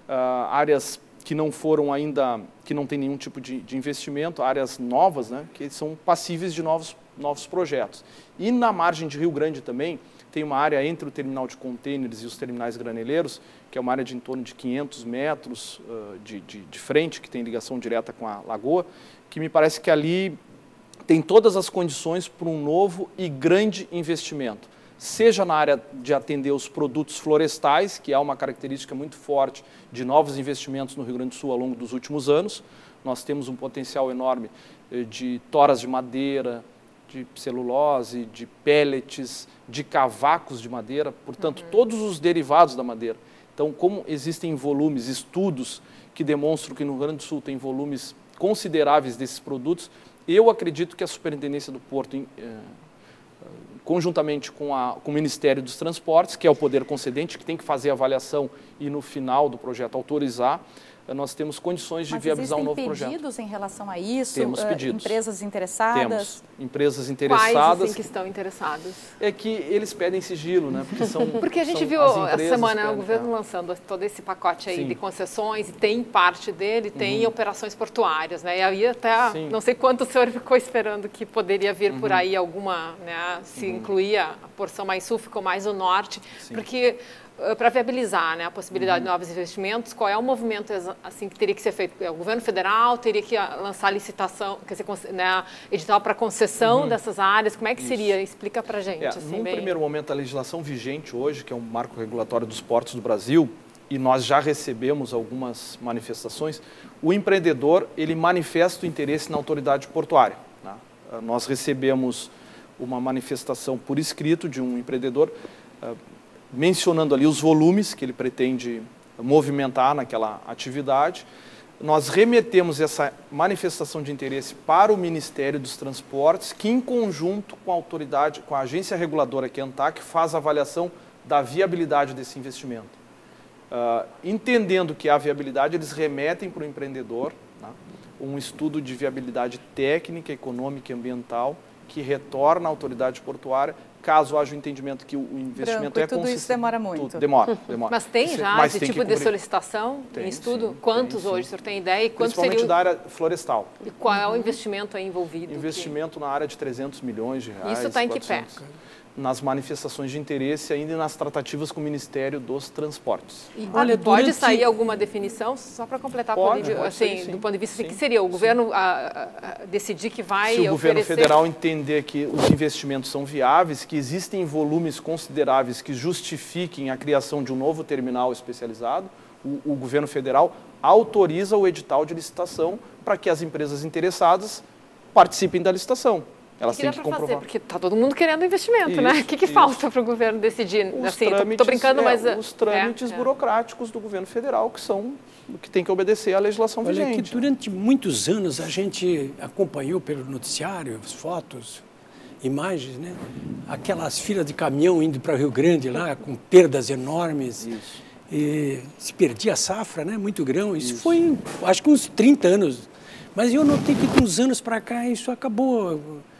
que não foram ainda, que não tem nenhum tipo de investimento, áreas novas, né, que são passíveis de novos projetos. E na margem de Rio Grande também, tem uma área entre o terminal de contêineres e os terminais graneleiros, que é uma área de em torno de 500 metros de frente, que tem ligação direta com a lagoa, que me parece que ali tem todas as condições para um novo e grande investimento, seja na área de atender os produtos florestais, que é uma característica muito forte de novos investimentos no Rio Grande do Sul ao longo dos últimos anos. Nós temos um potencial enorme de toras de madeira, de celulose, de pellets, de cavacos de madeira, portanto, todos os derivados da madeira. Então, como existem volumes, estudos que demonstram que no Rio Grande do Sul tem volumes consideráveis desses produtos, eu acredito que a Superintendência do Porto, conjuntamente com o Ministério dos Transportes, que é o poder concedente, que tem que fazer a avaliação e no final do projeto autorizar, nós temos condições de viabilizar um novo projeto. Mas existem pedidos em relação a isso? Temos pedidos. Empresas interessadas? Temos empresas interessadas. Quais, assim, que estão interessadas? É que eles pedem sigilo, né? Porque a gente viu essa semana o governo lançando todo esse pacote aí de concessões, e tem parte dele, tem operações portuárias, né? E aí até, não sei quanto o senhor ficou esperando que poderia vir por aí alguma, né? Se incluía a porção mais sul, ficou mais o norte, porque para viabilizar, né, a possibilidade de novos investimentos, qual é o movimento assim que teria que ser feito? O governo federal teria que lançar licitação, quer dizer, né, edital para concessão dessas áreas? Como é que seria? Explica para a gente. Assim, num primeiro momento, a legislação vigente hoje, que é um marco regulatório dos portos do Brasil, e nós já recebemos algumas manifestações, o empreendedor ele manifesta o interesse na autoridade portuária. Né? Nós recebemos uma manifestação por escrito de um empreendedor mencionando ali os volumes que ele pretende movimentar naquela atividade. Nós remetemos essa manifestação de interesse para o Ministério dos Transportes, que em conjunto com a autoridade, com a agência reguladora, que é a ANTAC, faz a avaliação da viabilidade desse investimento. Entendendo que há viabilidade, eles remetem para o empreendedor, né, um estudo de viabilidade técnica, econômica e ambiental, que retorna à autoridade portuária, caso haja o entendimento que o investimento é consistente. Tudo isso demora muito. Demora. Mas tem já esse tipo de solicitação em estudo? Sim, quantos hoje o senhor tem ideia? E quanto principalmente da área florestal. E qual é o investimento aí envolvido? Investimento na área de 300 milhões de reais. Isso está em que pé? Nas manifestações de interesse, ainda nas tratativas com o Ministério dos Transportes. E olha, pode sair alguma definição, só para completar, pode assim, sair, do ponto de vista, que seria o governo decidir que vai oferecer... Se o governo federal entender que os investimentos são viáveis, que existem volumes consideráveis que justifiquem a criação de um novo terminal especializado, o governo federal autoriza o edital de licitação para que as empresas interessadas participem da licitação. Elas têm que comprovar. Fazer, porque está todo mundo querendo investimento, né? O que falta para o governo decidir? Estou brincando, mas... Os trâmites burocráticos do governo federal, que são o que tem que obedecer à legislação vigente. Olha, que durante muitos anos a gente acompanhou pelo noticiário, as fotos, imagens, né? Aquelas filas de caminhão indo para Rio Grande lá, com perdas enormes. Isso. E se perdia a safra, né? Muito grão. Isso foi, acho que uns 30 anos. Mas eu notei que de uns anos para cá isso acabou...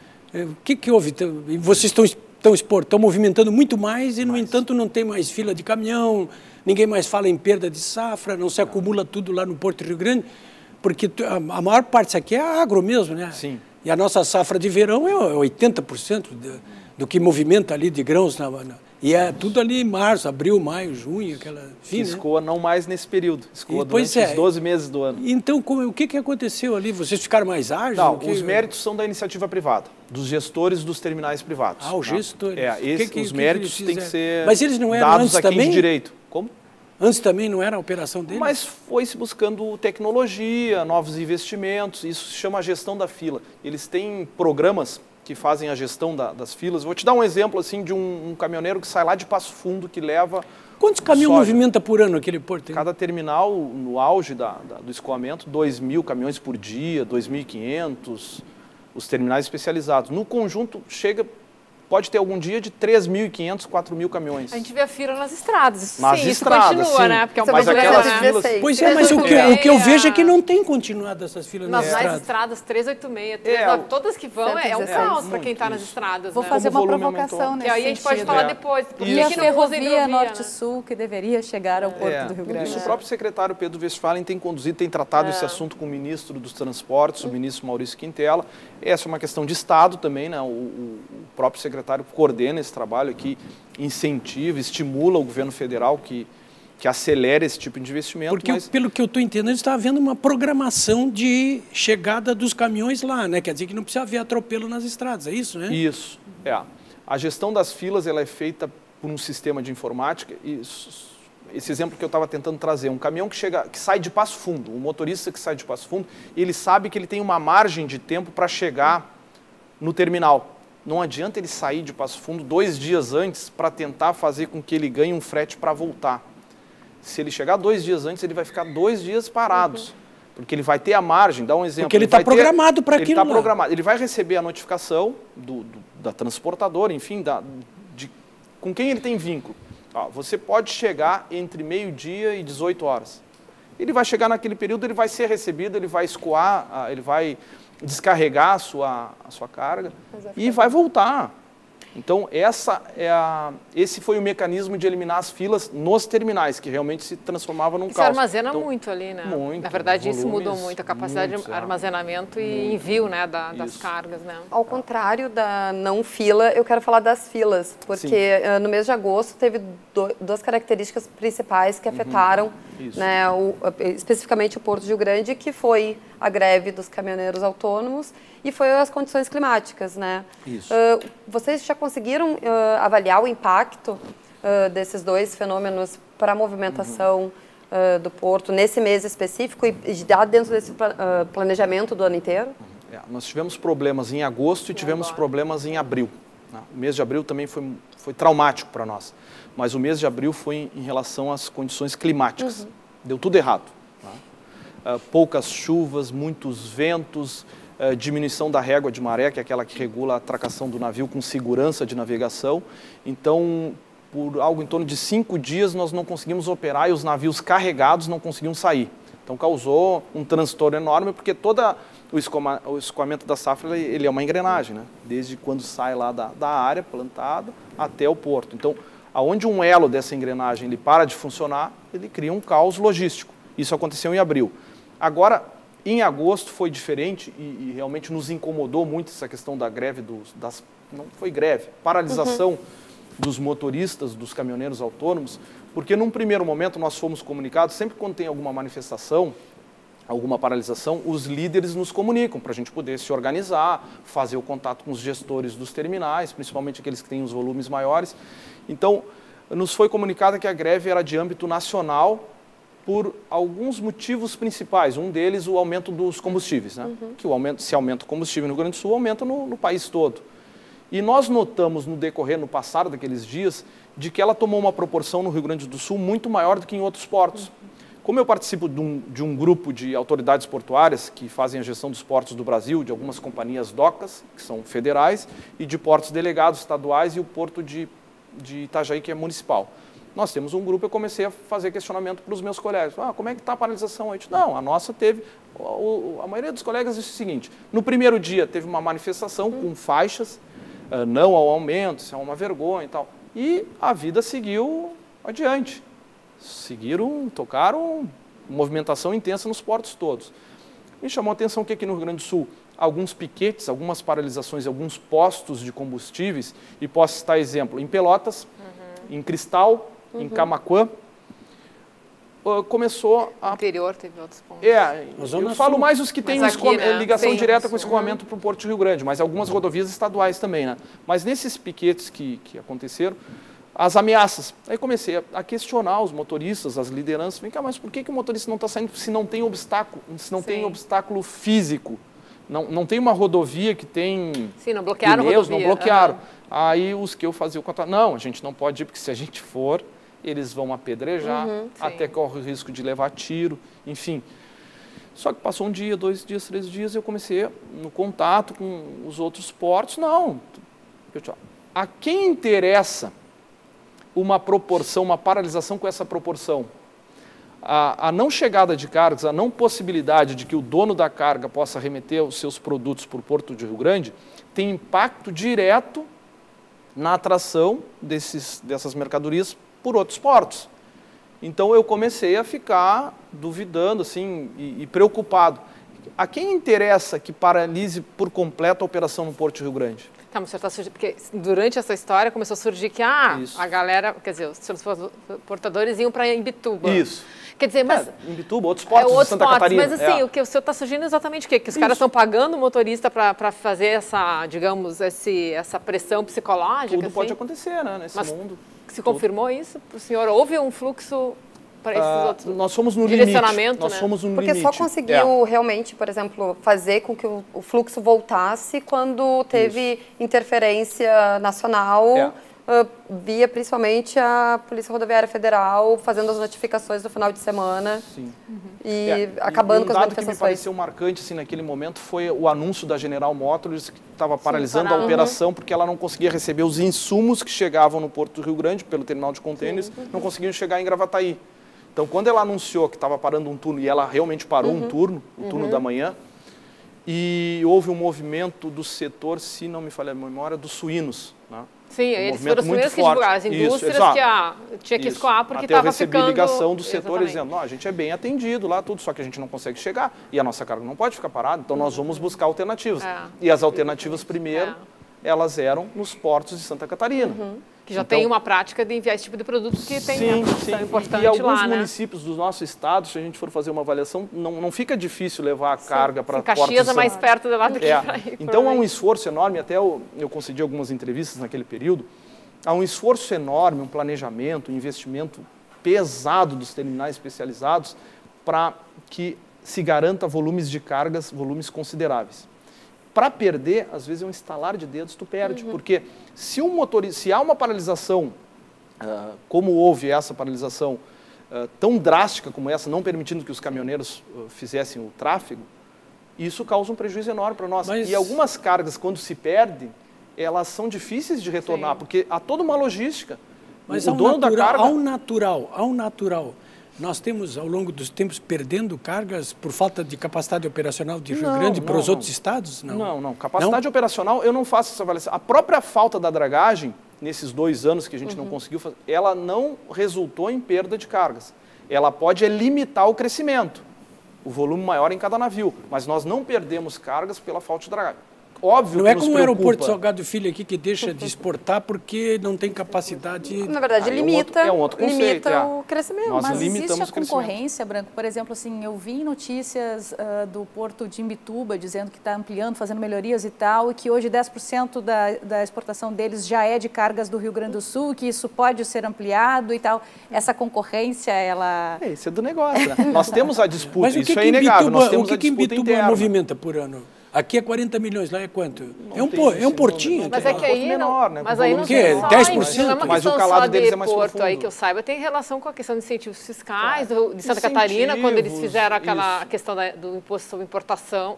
O que houve? Vocês estão movimentando muito mais e, no entanto, não tem mais fila de caminhão, ninguém mais fala em perda de safra, não se acumula tudo lá no Porto Rio Grande, porque a maior parte disso aqui é agro mesmo, né? Sim. E a nossa safra de verão é 80% do que movimenta ali de grãos e é tudo ali em março, abril, maio, junho, aquela... Fim, escoa, né? Não mais nesse período, escoa durante os 12 meses do ano. Então, o que aconteceu ali? Vocês ficaram mais ágeis? Não, os méritos são da iniciativa privada, dos gestores dos terminais privados. Os gestores. Os méritos têm que ser Mas eles não eram dados antes a quem também? de direito. Como? Antes também não era a operação deles? Mas foi-se buscando tecnologia, novos investimentos, isso se chama gestão da fila. Eles têm programas que fazem a gestão das filas. Vou te dar um exemplo assim, de um caminhoneiro que sai lá de Passo Fundo, que leva... Quantos caminhões movimenta por ano aquele porto? Cada terminal, no auge do escoamento, 2.000 caminhões por dia, 2.500, os terminais especializados. No conjunto, pode ter algum dia de 3.500, 4.000 caminhões. A gente vê a fila nas estradas. Isso estradas, continua, né? Porque é um problema, né? Filas... Pois é, mas o que eu vejo é que não tem continuado essas filas nas estradas. Nas estradas, 386, 399, todas que vão, é um caos para quem está nas estradas. Vou fazer uma provocação nesse sentido. E aí a gente pode falar depois. E a ferrovia Norte-Sul, que deveria chegar ao Porto do Rio Grande. Isso, o próprio secretário Pedro Westphalen tem conduzido, tem tratado esse assunto com o ministro dos Transportes, o ministro Maurício Quintela. Essa é uma questão de Estado também, né? O próprio secretário secretário coordena esse trabalho aqui, incentiva, estimula o governo federal que acelere esse tipo de investimento. Porque, pelo que eu estou entendendo, está havendo uma programação de chegada dos caminhões lá, né? Quer dizer que não precisa haver atropelo nas estradas, é isso, né? Isso, A gestão das filas ela é feita por um sistema de informática. Esse exemplo que eu estava tentando trazer, um caminhão que sai de Passo Fundo, um motorista que sai de Passo Fundo, ele sabe que ele tem uma margem de tempo para chegar no terminal. Não adianta ele sair de Passo Fundo 2 dias antes para tentar fazer com que ele ganhe um frete para voltar. Se ele chegar 2 dias antes, ele vai ficar 2 dias parados. Porque ele vai ter a margem, dá um exemplo. Porque ele está programado para aquilo. Ele está programado. Ele vai receber a notificação da transportadora, enfim, com quem ele tem vínculo. Você pode chegar entre meio-dia e 18 horas. Ele vai chegar naquele período, ele vai ser recebido, ele vai escoar, ele vai descarregar a sua carga e vai voltar. Então, esse foi o mecanismo de eliminar as filas nos terminais, que realmente se transformava num caos. Você armazena muito ali, né? Muito. Na verdade, isso mudou muito, a capacidade de armazenamento e envio, né, das cargas, né? Ao contrário da não fila, eu quero falar das filas, porque no mês de agosto teve 2 características principais que afetaram, né, especificamente o Porto de Rio Grande, que foi a greve dos caminhoneiros autônomos e foi as condições climáticas, né? Isso. Vocês já conseguiram avaliar o impacto desses 2 fenômenos para a movimentação do Porto nesse mês específico e já dentro desse planejamento do ano inteiro? Nós tivemos problemas em agosto e tivemos problemas em abril. O mês de abril também foi traumático para nós, mas o mês de abril foi em relação às condições climáticas. Deu tudo errado. Poucas chuvas, muitos ventos, diminuição da régua de maré, que é aquela que regula a atracação do navio com segurança de navegação. Então, por algo em torno de 5 dias, nós não conseguimos operar e os navios carregados não conseguiam sair. Então, causou um transtorno enorme, porque todo o escoamento da safra ele é uma engrenagem, né? Desde quando sai lá da área plantada até o porto. Então, aonde um elo dessa engrenagem ele para de funcionar, ele cria um caos logístico. Isso aconteceu em abril. Agora, em agosto foi diferente e realmente nos incomodou muito essa questão da greve, não foi greve, paralisação dos motoristas, dos caminhoneiros autônomos, porque num primeiro momento nós fomos comunicados, sempre quando tem alguma manifestação, alguma paralisação, os líderes nos comunicam para a gente poder se organizar, fazer o contato com os gestores dos terminais, principalmente aqueles que têm os volumes maiores. Então, nos foi comunicado que a greve era de âmbito nacional, por alguns motivos principais. Um deles, o aumento dos combustíveis, né? Que se aumenta o combustível no Rio Grande do Sul, aumenta no país todo. E nós notamos no passado daqueles dias, de que ela tomou uma proporção no Rio Grande do Sul muito maior do que em outros portos. Como eu participo de um grupo de autoridades portuárias que fazem a gestão dos portos do Brasil, de algumas companhias docas, que são federais, e de portos delegados estaduais e o porto de Itajaí, que é municipal. Nós temos um grupo, eu comecei a fazer questionamento para os meus colegas. Como é que está a paralisação aí? Não, a nossa teve... A maioria dos colegas disse o seguinte, no primeiro dia teve uma manifestação com faixas, não ao aumento, isso é uma vergonha e tal. E a vida seguiu adiante. Tocaram movimentação intensa nos portos todos. Me chamou a atenção que aqui no Rio Grande do Sul, alguns piquetes, algumas paralisações, alguns postos de combustíveis, e posso citar exemplo, em Pelotas, em Cristal, em Camaquã, começou a... No interior teve outros pontos. Eu falo mais os que têm ligação direta com o escoamento para o Porto de Rio Grande, mas algumas rodovias estaduais também, né? Mas nesses piquetes que aconteceram, as ameaças. Aí comecei a questionar os motoristas, as lideranças. Vem cá, mas por que o motorista não está saindo se não tem obstáculo, tem obstáculo físico? Não tem uma rodovia que tem... Sim, não bloquearam pneus, rodovia. Não bloquearam. Aí os que eu fazia o contato, não, a gente não pode ir, porque se a gente for, eles vão apedrejar, até corre o risco de levar tiro, enfim. Só que passou 1 dia, 2 dias, 3 dias, eu comecei no contato com os outros portos. Não, a quem interessa uma proporção, uma paralisação com essa proporção? A não chegada de cargas, a não possibilidade de que o dono da carga possa remeter os seus produtos para o Porto de Rio Grande, tem impacto direto na atração dessas mercadorias por outros portos. Então eu comecei a ficar duvidando assim, e preocupado. A quem interessa que paralise por completo a operação no Porto de Rio Grande? Tá, mas o senhor está surgindo, porque durante essa história começou a surgir que a galera, quer dizer, os transportadores iam para Imbituba. Isso. Quer dizer, mas... Imbituba, outros portos de Santa Catarina. Mas assim, o que o senhor está surgindo é exatamente o quê? Que os caras estão pagando o motorista para fazer essa, digamos, essa pressão psicológica? Tudo assim? pode acontecer, né, nesse mundo. Se confirmou isso para o senhor? Houve um fluxo para esses outros nós somos no direcionamento, limite. Nós somos no Porque limite. só conseguiu realmente, por exemplo, fazer com que o fluxo voltasse quando teve interferência nacional, via principalmente a Polícia Rodoviária Federal fazendo as notificações do final de semana. Sim. E acabando com as manifestações. Que me pareceu marcante assim, naquele momento foi o anúncio da General Motors, que estava paralisando a operação porque ela não conseguia receber os insumos que chegavam no Porto do Rio Grande pelo terminal de contêineres, não conseguiam chegar em Gravataí. Então, quando ela anunciou que estava parando um turno, e ela realmente parou um turno, o turno da manhã, e houve um movimento do setor, se não me falha a memória, dos suínos, né? Sim, eles foram os primeiros que divulgaram, as indústrias que tinha que escoar porque estava ficando... eu recebi ligação do setor dizendo, não, a gente é bem atendido lá, tudo, só que a gente não consegue chegar e a nossa carga não pode ficar parada, então nós vamos buscar alternativas. E as alternativas, primeiro, elas eram nos portos de Santa Catarina. Que já tem uma prática de enviar esse tipo de produto que tem importante e alguns lá, municípios do nosso estado, se a gente for fazer uma avaliação, não fica difícil levar a carga para portos. Caxias é mais perto de lá do que para ir. Então há um esforço enorme, até eu concedi algumas entrevistas naquele período, há um esforço enorme, um planejamento, um investimento pesado dos terminais especializados para que se garanta volumes de cargas, volumes consideráveis. Para perder, às vezes é um estalar de dedos, tu perde, porque se há uma paralisação, como houve essa paralisação tão drástica como essa, não permitindo que os caminhoneiros fizessem o tráfego, isso causa um prejuízo enorme para nós. E algumas cargas, quando se perdem, elas são difíceis de retornar, porque há toda uma logística. Mas o dono da carga... ao natural, nós temos, ao longo dos tempos, perdendo cargas por falta de capacidade operacional de Rio Grande para os outros estados? Não. Capacidade operacional, eu não faço essa avaliação. A própria falta da dragagem, nesses 2 anos que a gente não conseguiu fazer, ela não resultou em perda de cargas. Ela pode limitar o crescimento, o volume maior em cada navio, mas nós não perdemos cargas pela falta de dragagem. Óbvio não que é nos como o preocupa. aeroporto Salgado Filho aqui que deixa de exportar porque não tem capacidade... Na verdade, limita o crescimento. Mas existe a concorrência, Branco? Por exemplo, assim, eu vi notícias do Porto de Imbituba dizendo que está ampliando, fazendo melhorias e tal, e que hoje 10% da exportação deles já é de cargas do Rio Grande do Sul, que isso pode ser ampliado e tal. Essa concorrência, ela... Isso é do negócio, né? Nós temos a disputa, mas isso é inegável. Nós temos o que Imbituba movimenta por ano? Aqui é 40 milhões, lá é quanto? É um portinho. Mas é que aí menor, né? Mas aí não é 10%? Mas o calado deles é mais profundo. Aí que eu saiba, tem relação com a questão de incentivos fiscais de Santa Catarina, quando eles fizeram aquela questão do imposto sobre importação.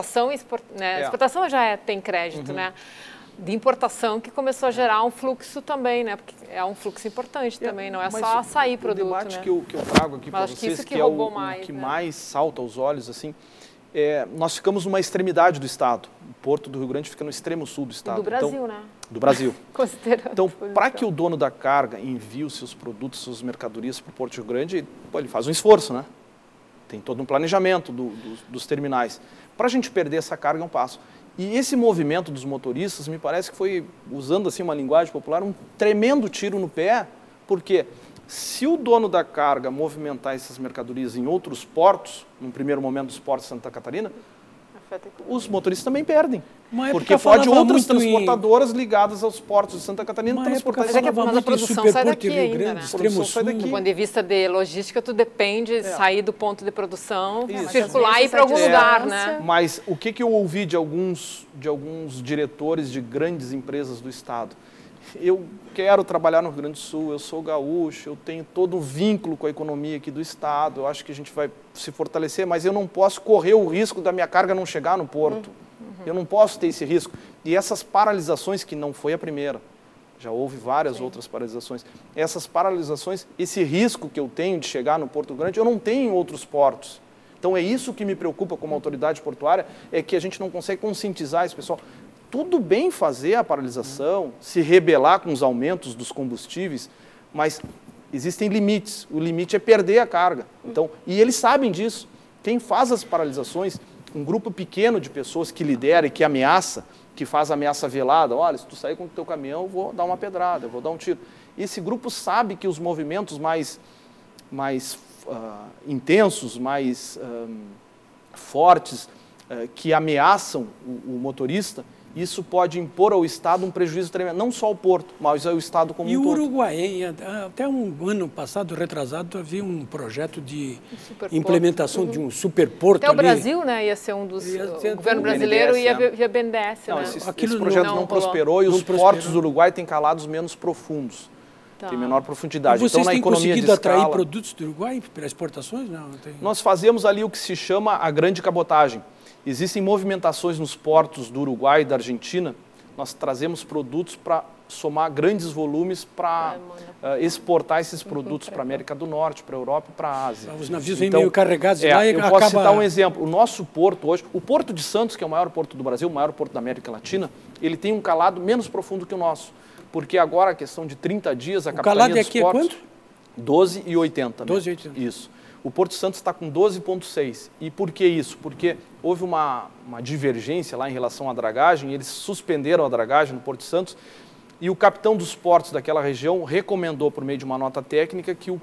Exportação já tem crédito, né? De importação que começou a gerar um fluxo também, né? Porque é um fluxo importante também, não é só sair produto, né? O debate que eu trago aqui para vocês, que é o que mais salta aos olhos, assim, nós ficamos numa extremidade do estado. O Porto do Rio Grande fica no extremo sul do estado. Do Brasil, né? Do Brasil. Considerando. Então, para que o dono da carga envie os seus produtos, suas mercadorias para o Porto do Rio Grande, ele faz um esforço, né? Tem todo um planejamento dos terminais. Para a gente perder essa carga é um passo. E esse movimento dos motoristas, me parece que foi, usando assim uma linguagem popular, um tremendo tiro no pé, porque se o dono da carga movimentar essas mercadorias em outros portos, num primeiro momento dos portos de Santa Catarina, os motoristas também perdem. Porque pode outras transportadoras ligadas aos portos de Santa Catarina transportar isso. Mas a produção sai daqui ainda, né? Do ponto de vista de logística, tu depende de sair do ponto de produção, circular e ir para algum lugar, né? Mas o que eu ouvi de alguns diretores de grandes empresas do estado? Eu quero trabalhar no Rio Grande do Sul, eu sou gaúcho, eu tenho todo um vínculo com a economia aqui do estado, eu acho que a gente vai se fortalecer, mas eu não posso correr o risco da minha carga não chegar no porto. Eu não posso ter esse risco. E essas paralisações, que não foi a primeira, já houve várias outras paralisações, essas paralisações, esse risco que eu tenho de chegar no Porto Grande, eu não tenho em outros portos. Então é isso que me preocupa como autoridade portuária, é que a gente não consegue conscientizar esse pessoal. Tudo bem fazer a paralisação, se rebelar com os aumentos dos combustíveis, mas existem limites. O limite é perder a carga. Então, e eles sabem disso. Quem faz as paralisações, um grupo pequeno de pessoas que lidera e que ameaça, que faz ameaça velada. Olha, se tu sair com o teu caminhão, eu vou dar uma pedrada, eu vou dar um tiro. Esse grupo sabe que os movimentos mais intensos, mais fortes, que ameaçam o motorista, isso pode impor ao Estado um prejuízo tremendo, não só ao porto, mas ao Estado como um todo. E o Uruguai, hein? Até um ano passado, retrasado, havia um projeto de implementação de um superporto ali. Até o ali. Brasil, né, ia ser um dos... O governo brasileiro ia BNDES, não, né? Esse projeto não prosperou e os portos do Uruguai têm calados menos profundos. Tá. Tem menor profundidade. E vocês então, na economia conseguido atrair produtos do Uruguai para exportações? Não, tem... Nós fazemos ali o que se chama a grande cabotagem. Existem movimentações nos portos do Uruguai e da Argentina. Nós trazemos produtos para somar grandes volumes para exportar esses produtos para a América do Norte, para a Europa e para a Ásia. Os navios vêm meio carregados lá e eu posso citar um exemplo. O nosso porto hoje, o Porto de Santos, que é o maior porto do Brasil, o maior porto da América Latina, ele tem um calado menos profundo que o nosso. Porque agora, a questão de 30 dias, a Capitania dos Portos... O calado aqui é quanto? 12,80. 12,80. Isso. O Porto Santos está com 12,6. E por que isso? Porque houve uma divergência lá em relação à dragagem, eles suspenderam a dragagem no Porto Santos e o capitão dos portos daquela região recomendou, por meio de uma nota técnica, que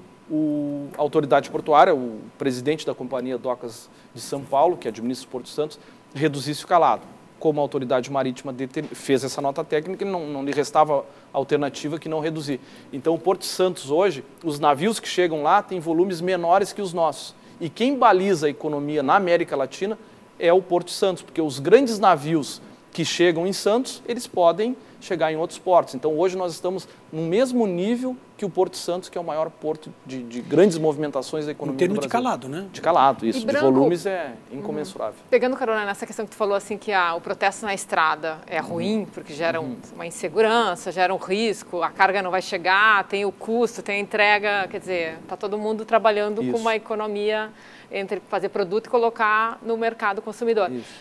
a autoridade portuária, o presidente da Companhia Docas de São Paulo, que administra o Porto Santos, reduzisse o calado. Como a autoridade marítima fez essa nota técnica, não lhe restava alternativa que não reduzir. Então, o Porto Santos hoje, os navios que chegam lá têm volumes menores que os nossos. E quem baliza a economia na América Latina é o Porto Santos, porque os grandes navios que chegam em Santos, eles podem chegar em outros portos. Então, hoje nós estamos no mesmo nível que o Porto Santos, que é o maior porto de grandes movimentações da economia do Brasil. Em termos de calado, né? De calado, isso. De volumes é incomensurável. Pegando carona nessa questão que tu falou, assim, que o protesto na estrada é ruim, porque gera uma insegurança, gera um risco, a carga não vai chegar, tem o custo, tem a entrega, quer dizer, está todo mundo trabalhando com uma economia entre fazer produto e colocar no mercado consumidor. Isso.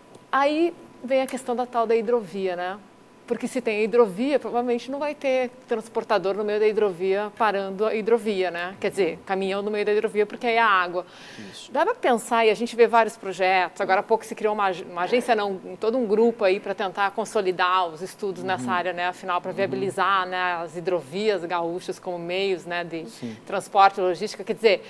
Aí vem a questão da tal da hidrovia, né? Porque se tem hidrovia, provavelmente não vai ter transportador no meio da hidrovia parando a hidrovia, né? Quer dizer, caminhão no meio da hidrovia, porque aí é água. Isso. Dá para pensar, e a gente vê vários projetos, agora há pouco se criou uma agência, todo um grupo aí para tentar consolidar os estudos nessa área, né? Afinal, para viabilizar, né, as hidrovias gaúchas como meios, né, de transporte e logística. Quer dizer,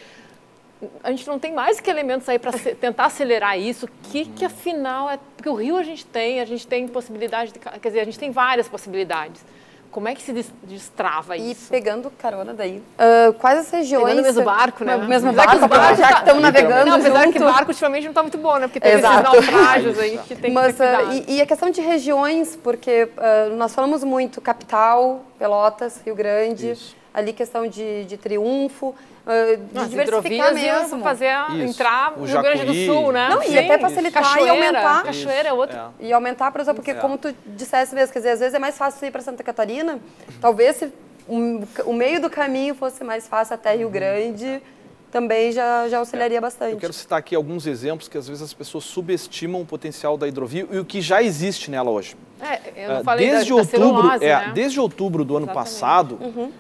a gente não tem mais que elementos aí para tentar acelerar isso. Que afinal é... Porque o Rio a gente tem possibilidade, quer dizer, a gente tem várias possibilidades. Como é que se destrava isso? E pegando carona daí, quais as regiões... Pegando o mesmo barco, né? No mesmo barco, já que estamos navegando não, apesar junto. Que barco ultimamente não está muito bom, né? Porque tem esses naufrágios aí que tem que ter cuidado. E a questão de regiões, porque nós falamos muito capital, Pelotas, Rio Grande, ali questão de Triunfo, de diversificar mesmo. Fazer entrar no Rio Grande do Sul, né? Não, e até facilitar Cachoeira, e aumentar. Cachoeira é outra. E aumentar, por exemplo, porque como tu disseste mesmo, quer dizer, às vezes é mais fácil ir para Santa Catarina, talvez se o meio do caminho fosse mais fácil até Rio Grande, também já auxiliaria bastante. Eu quero citar aqui alguns exemplos que às vezes as pessoas subestimam o potencial da hidrovia e o que já existe nela hoje. Eu não falei desde da outubro, celulose, né? Desde outubro do ano passado,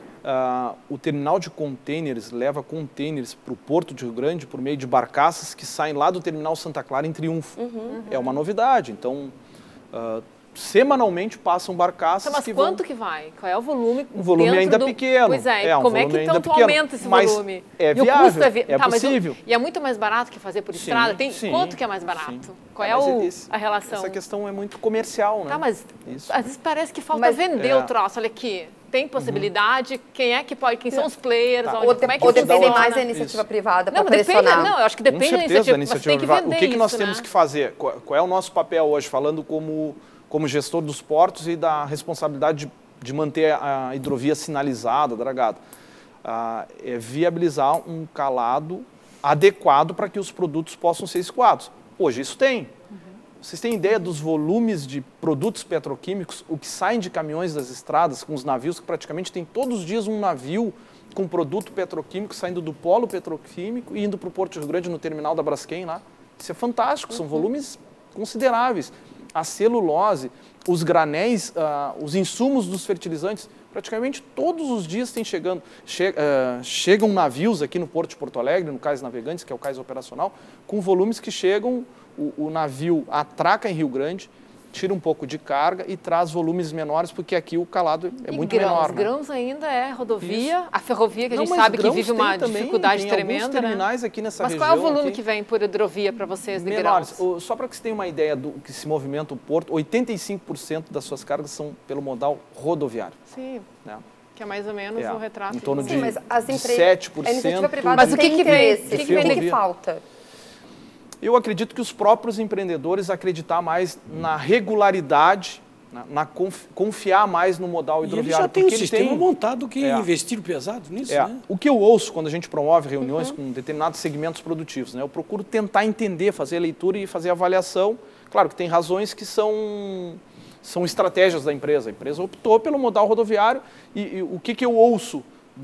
o terminal de contêineres leva contêineres para o Porto de Rio Grande por meio de barcaças que saem lá do terminal Santa Clara em Triunfo. É uma novidade. Então, semanalmente passam barcaças. Mas quanto que vai? Qual é o volume? Um volume ainda pequeno. Pois é, um como é que tanto aumenta esse volume? É viável, o custo é possível. E é muito mais barato que fazer por estrada? Quanto que é mais barato? Sim. Qual é a relação? Essa questão é muito comercial, né? Tá, mas às vezes parece que falta vender o troço. Olha aqui, tem possibilidade, quem é que pode, quem são os players, como é que ou depende mais da iniciativa privada para pressionar. Eu acho que depende da iniciativa privada. O que nós temos que fazer? Qual é o nosso papel hoje, falando como gestor dos portos e da responsabilidade de manter a hidrovia sinalizada, dragada? É viabilizar um calado adequado para que os produtos possam ser escoados. Hoje isso tem. Vocês têm ideia dos volumes de produtos petroquímicos, o que saem de caminhões das estradas, com os navios, que praticamente tem todos os dias um navio com produto petroquímico saindo do polo petroquímico e indo para o Porto de Rio Grande, no terminal da Braskem lá. Isso é fantástico, são volumes consideráveis. A celulose, os granéis, os insumos dos fertilizantes, praticamente todos os dias tem chegam navios aqui no Porto de Porto Alegre, no Cais Navegantes, que é o cais operacional, com volumes que chegam o navio atraca em Rio Grande, tira um pouco de carga e traz volumes menores, porque aqui o calado é muito menor. Grãos ainda é rodovia, Isso. a ferrovia que a gente sabe que vive uma dificuldade tremenda, terminais, né? aqui nessa Mas região. Qual é o volume aqui, que vem por hidrovia para vocês de menores. grãos? Só para que você tenha uma ideia do que se movimenta o porto, 85% das suas cargas são pelo modal rodoviário. Sim. Né? Que é mais ou menos o retrato. Em torno de mas as 7%. A iniciativa privada Mas o que tem interesse. O que falta? Eu acredito que os próprios empreendedores acreditar mais na regularidade, confiar mais no modal hidroviário. E ele já tem um sistema montado que investir pesado nisso, né? O que eu ouço quando a gente promove reuniões com determinados segmentos produtivos, né? Eu procuro tentar entender, fazer a leitura e fazer a avaliação. Claro que tem razões que são estratégias da empresa. A empresa optou pelo modal rodoviário e o que eu ouço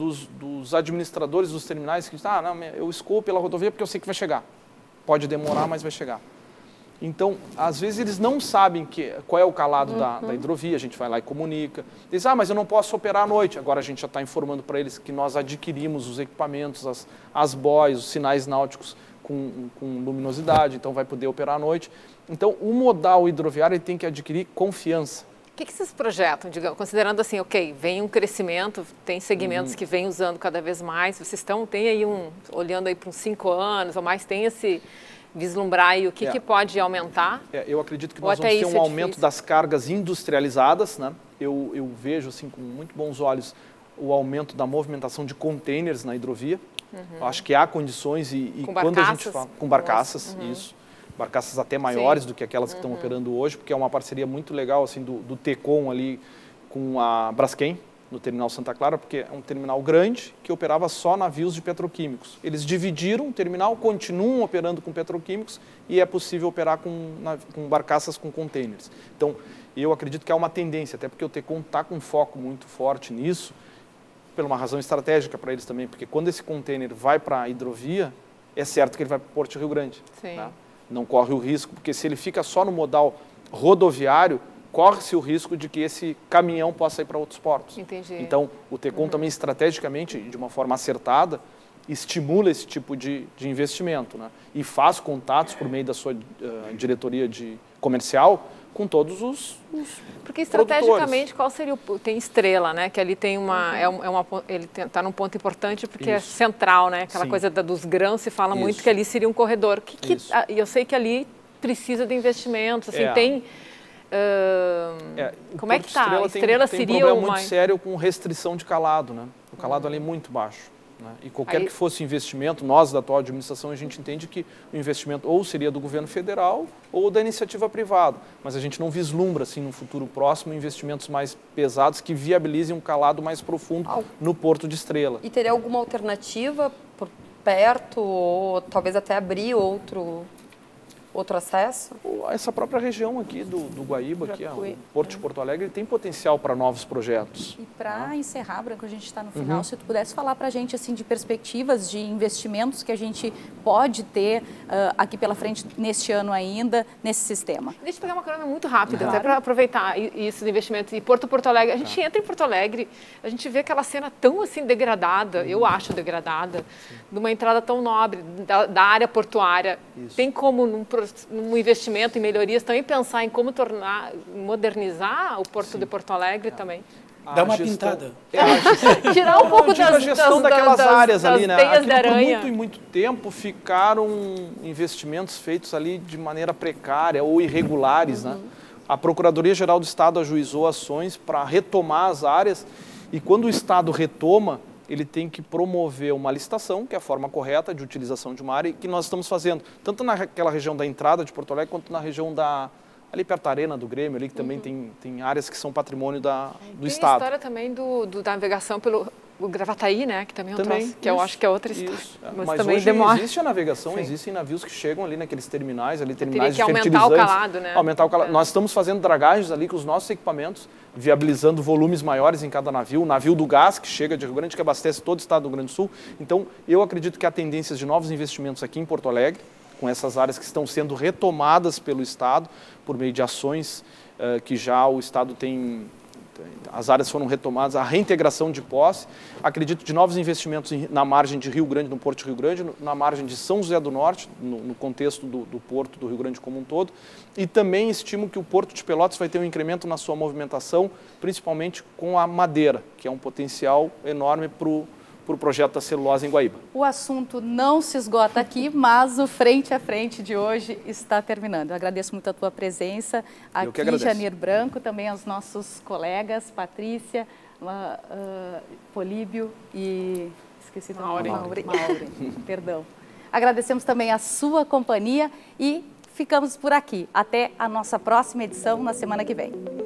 dos administradores dos terminais que dizem, não, eu escolho pela rodovia porque eu sei que vai chegar. Pode demorar, mas vai chegar. Então, às vezes eles não sabem qual é o calado da hidrovia, a gente vai lá e comunica. Eles dizem, mas eu não posso operar à noite. Agora a gente já está informando para eles que nós adquirimos os equipamentos, as boias, os sinais náuticos com luminosidade, então vai poder operar à noite. Então, o modal hidroviário ele tem que adquirir confiança. O que vocês projetam, digamos, considerando assim, vem um crescimento, tem segmentos que vêm usando cada vez mais, vocês têm aí olhando aí para uns 5 anos ou mais, tem esse vislumbrar aí o que pode aumentar? Eu acredito que nós vamos ter um aumento das cargas industrializadas, né? Eu vejo assim com muito bons olhos o aumento da movimentação de containers na hidrovia. Eu acho que há condições e quando a gente fala com barcaças, isso. Barcaças até maiores do que aquelas que estão operando hoje, porque é uma parceria muito legal assim, do Tecom ali com a Braskem, no terminal Santa Clara, porque é um terminal grande que operava só navios de petroquímicos. Eles dividiram o terminal, continuam operando com petroquímicos e é possível operar com barcaças com containers. Então, eu acredito que há uma tendência, até porque o Tecom está com um foco muito forte nisso, por uma razão estratégica para eles também, porque quando esse container vai para a hidrovia, é certo que ele vai para o Porto de Rio Grande. Sim. Né? Não corre o risco, porque se ele fica só no modal rodoviário, corre-se o risco de que esse caminhão possa ir para outros portos. Entendi. Então, o Tecom também estrategicamente, de uma forma acertada, estimula esse tipo de investimento, né? E faz contatos por meio da sua diretoria comercial com todos os Porque estrategicamente, qual seria tem Estrela, né? Que ali tem ele está num ponto importante porque é central, né? Aquela coisa dos grãos, se fala muito que ali seria um corredor. Eu sei que ali precisa de investimentos, assim, tem... como é que está? A Estrela seria um problema muito sério com restrição de calado, né? O calado ali é muito baixo. Né? E qualquer que fosse investimento, nós da atual administração, a gente entende que o investimento ou seria do governo federal ou da iniciativa privada. Mas a gente não vislumbra, assim, no futuro próximo, investimentos mais pesados que viabilizem um calado mais profundo no Porto de Estrela. E teria alguma alternativa por perto ou talvez até abrir outro acesso? Essa própria região aqui do Guaíba, aqui, o Porto de Porto Alegre, tem potencial para novos projetos. E para encerrar, Branco, a gente está no final, se tu pudesse falar para a gente assim, de perspectivas de investimentos que a gente pode ter aqui pela frente neste ano ainda, nesse sistema. Deixa eu pegar uma carona muito rápida, até para aproveitar isso de investimento. E Porto Alegre, a gente entra em Porto Alegre, a gente vê aquela cena tão assim degradada, eu acho degradada, de uma entrada tão nobre da área portuária. Tem como num investimento em melhorias, também pensar em como modernizar o Porto de Porto Alegre também. Dá uma pintada. Tirar um pouco a gestão daquelas áreas ali, né? Teias de aranha. Por muito tempo ficaram investimentos feitos ali de maneira precária ou irregulares, né? A Procuradoria-Geral do Estado ajuizou ações para retomar as áreas e quando o Estado retoma, ele tem que promover uma licitação, que é a forma correta de utilização de uma área, que nós estamos fazendo, tanto naquela região da entrada de Porto Alegre, quanto na região ali perto da Arena do Grêmio, ali que também tem áreas que são patrimônio do Estado. Tem a história também da navegação pelo Gravataí, né, que também é um troço, que eu acho que é outra história. Mas também hoje demora. Existe a navegação, existem navios que chegam ali naqueles terminais, terminais de fertilizantes. Aumentar o calado, né? Aumentar o calado. Nós estamos fazendo dragagens ali com os nossos equipamentos, viabilizando volumes maiores em cada navio. O navio do gás, que chega de Rio Grande, que abastece todo o estado do Rio Grande do Sul. Então, eu acredito que há tendências de novos investimentos aqui em Porto Alegre, com essas áreas que estão sendo retomadas pelo Estado, por meio de ações que já o Estado tem As áreas foram retomadas, a reintegração de posse, acredito de novos investimentos na margem de Rio Grande, no Porto de Rio Grande, na margem de São José do Norte, no contexto do Porto do Rio Grande como um todo, e também estimo que o Porto de Pelotas vai ter um incremento na sua movimentação, principalmente com a madeira, que é um potencial enorme para o projeto da celulose em Guaíba. O assunto não se esgota aqui, mas o Frente a Frente de hoje está terminando. Eu agradeço muito a tua presença aqui, Janir Branco, também aos nossos colegas, Patrícia, Políbio e... esqueci do nome. Mauri. Perdão. Agradecemos também a sua companhia e ficamos por aqui. Até a nossa próxima edição na semana que vem.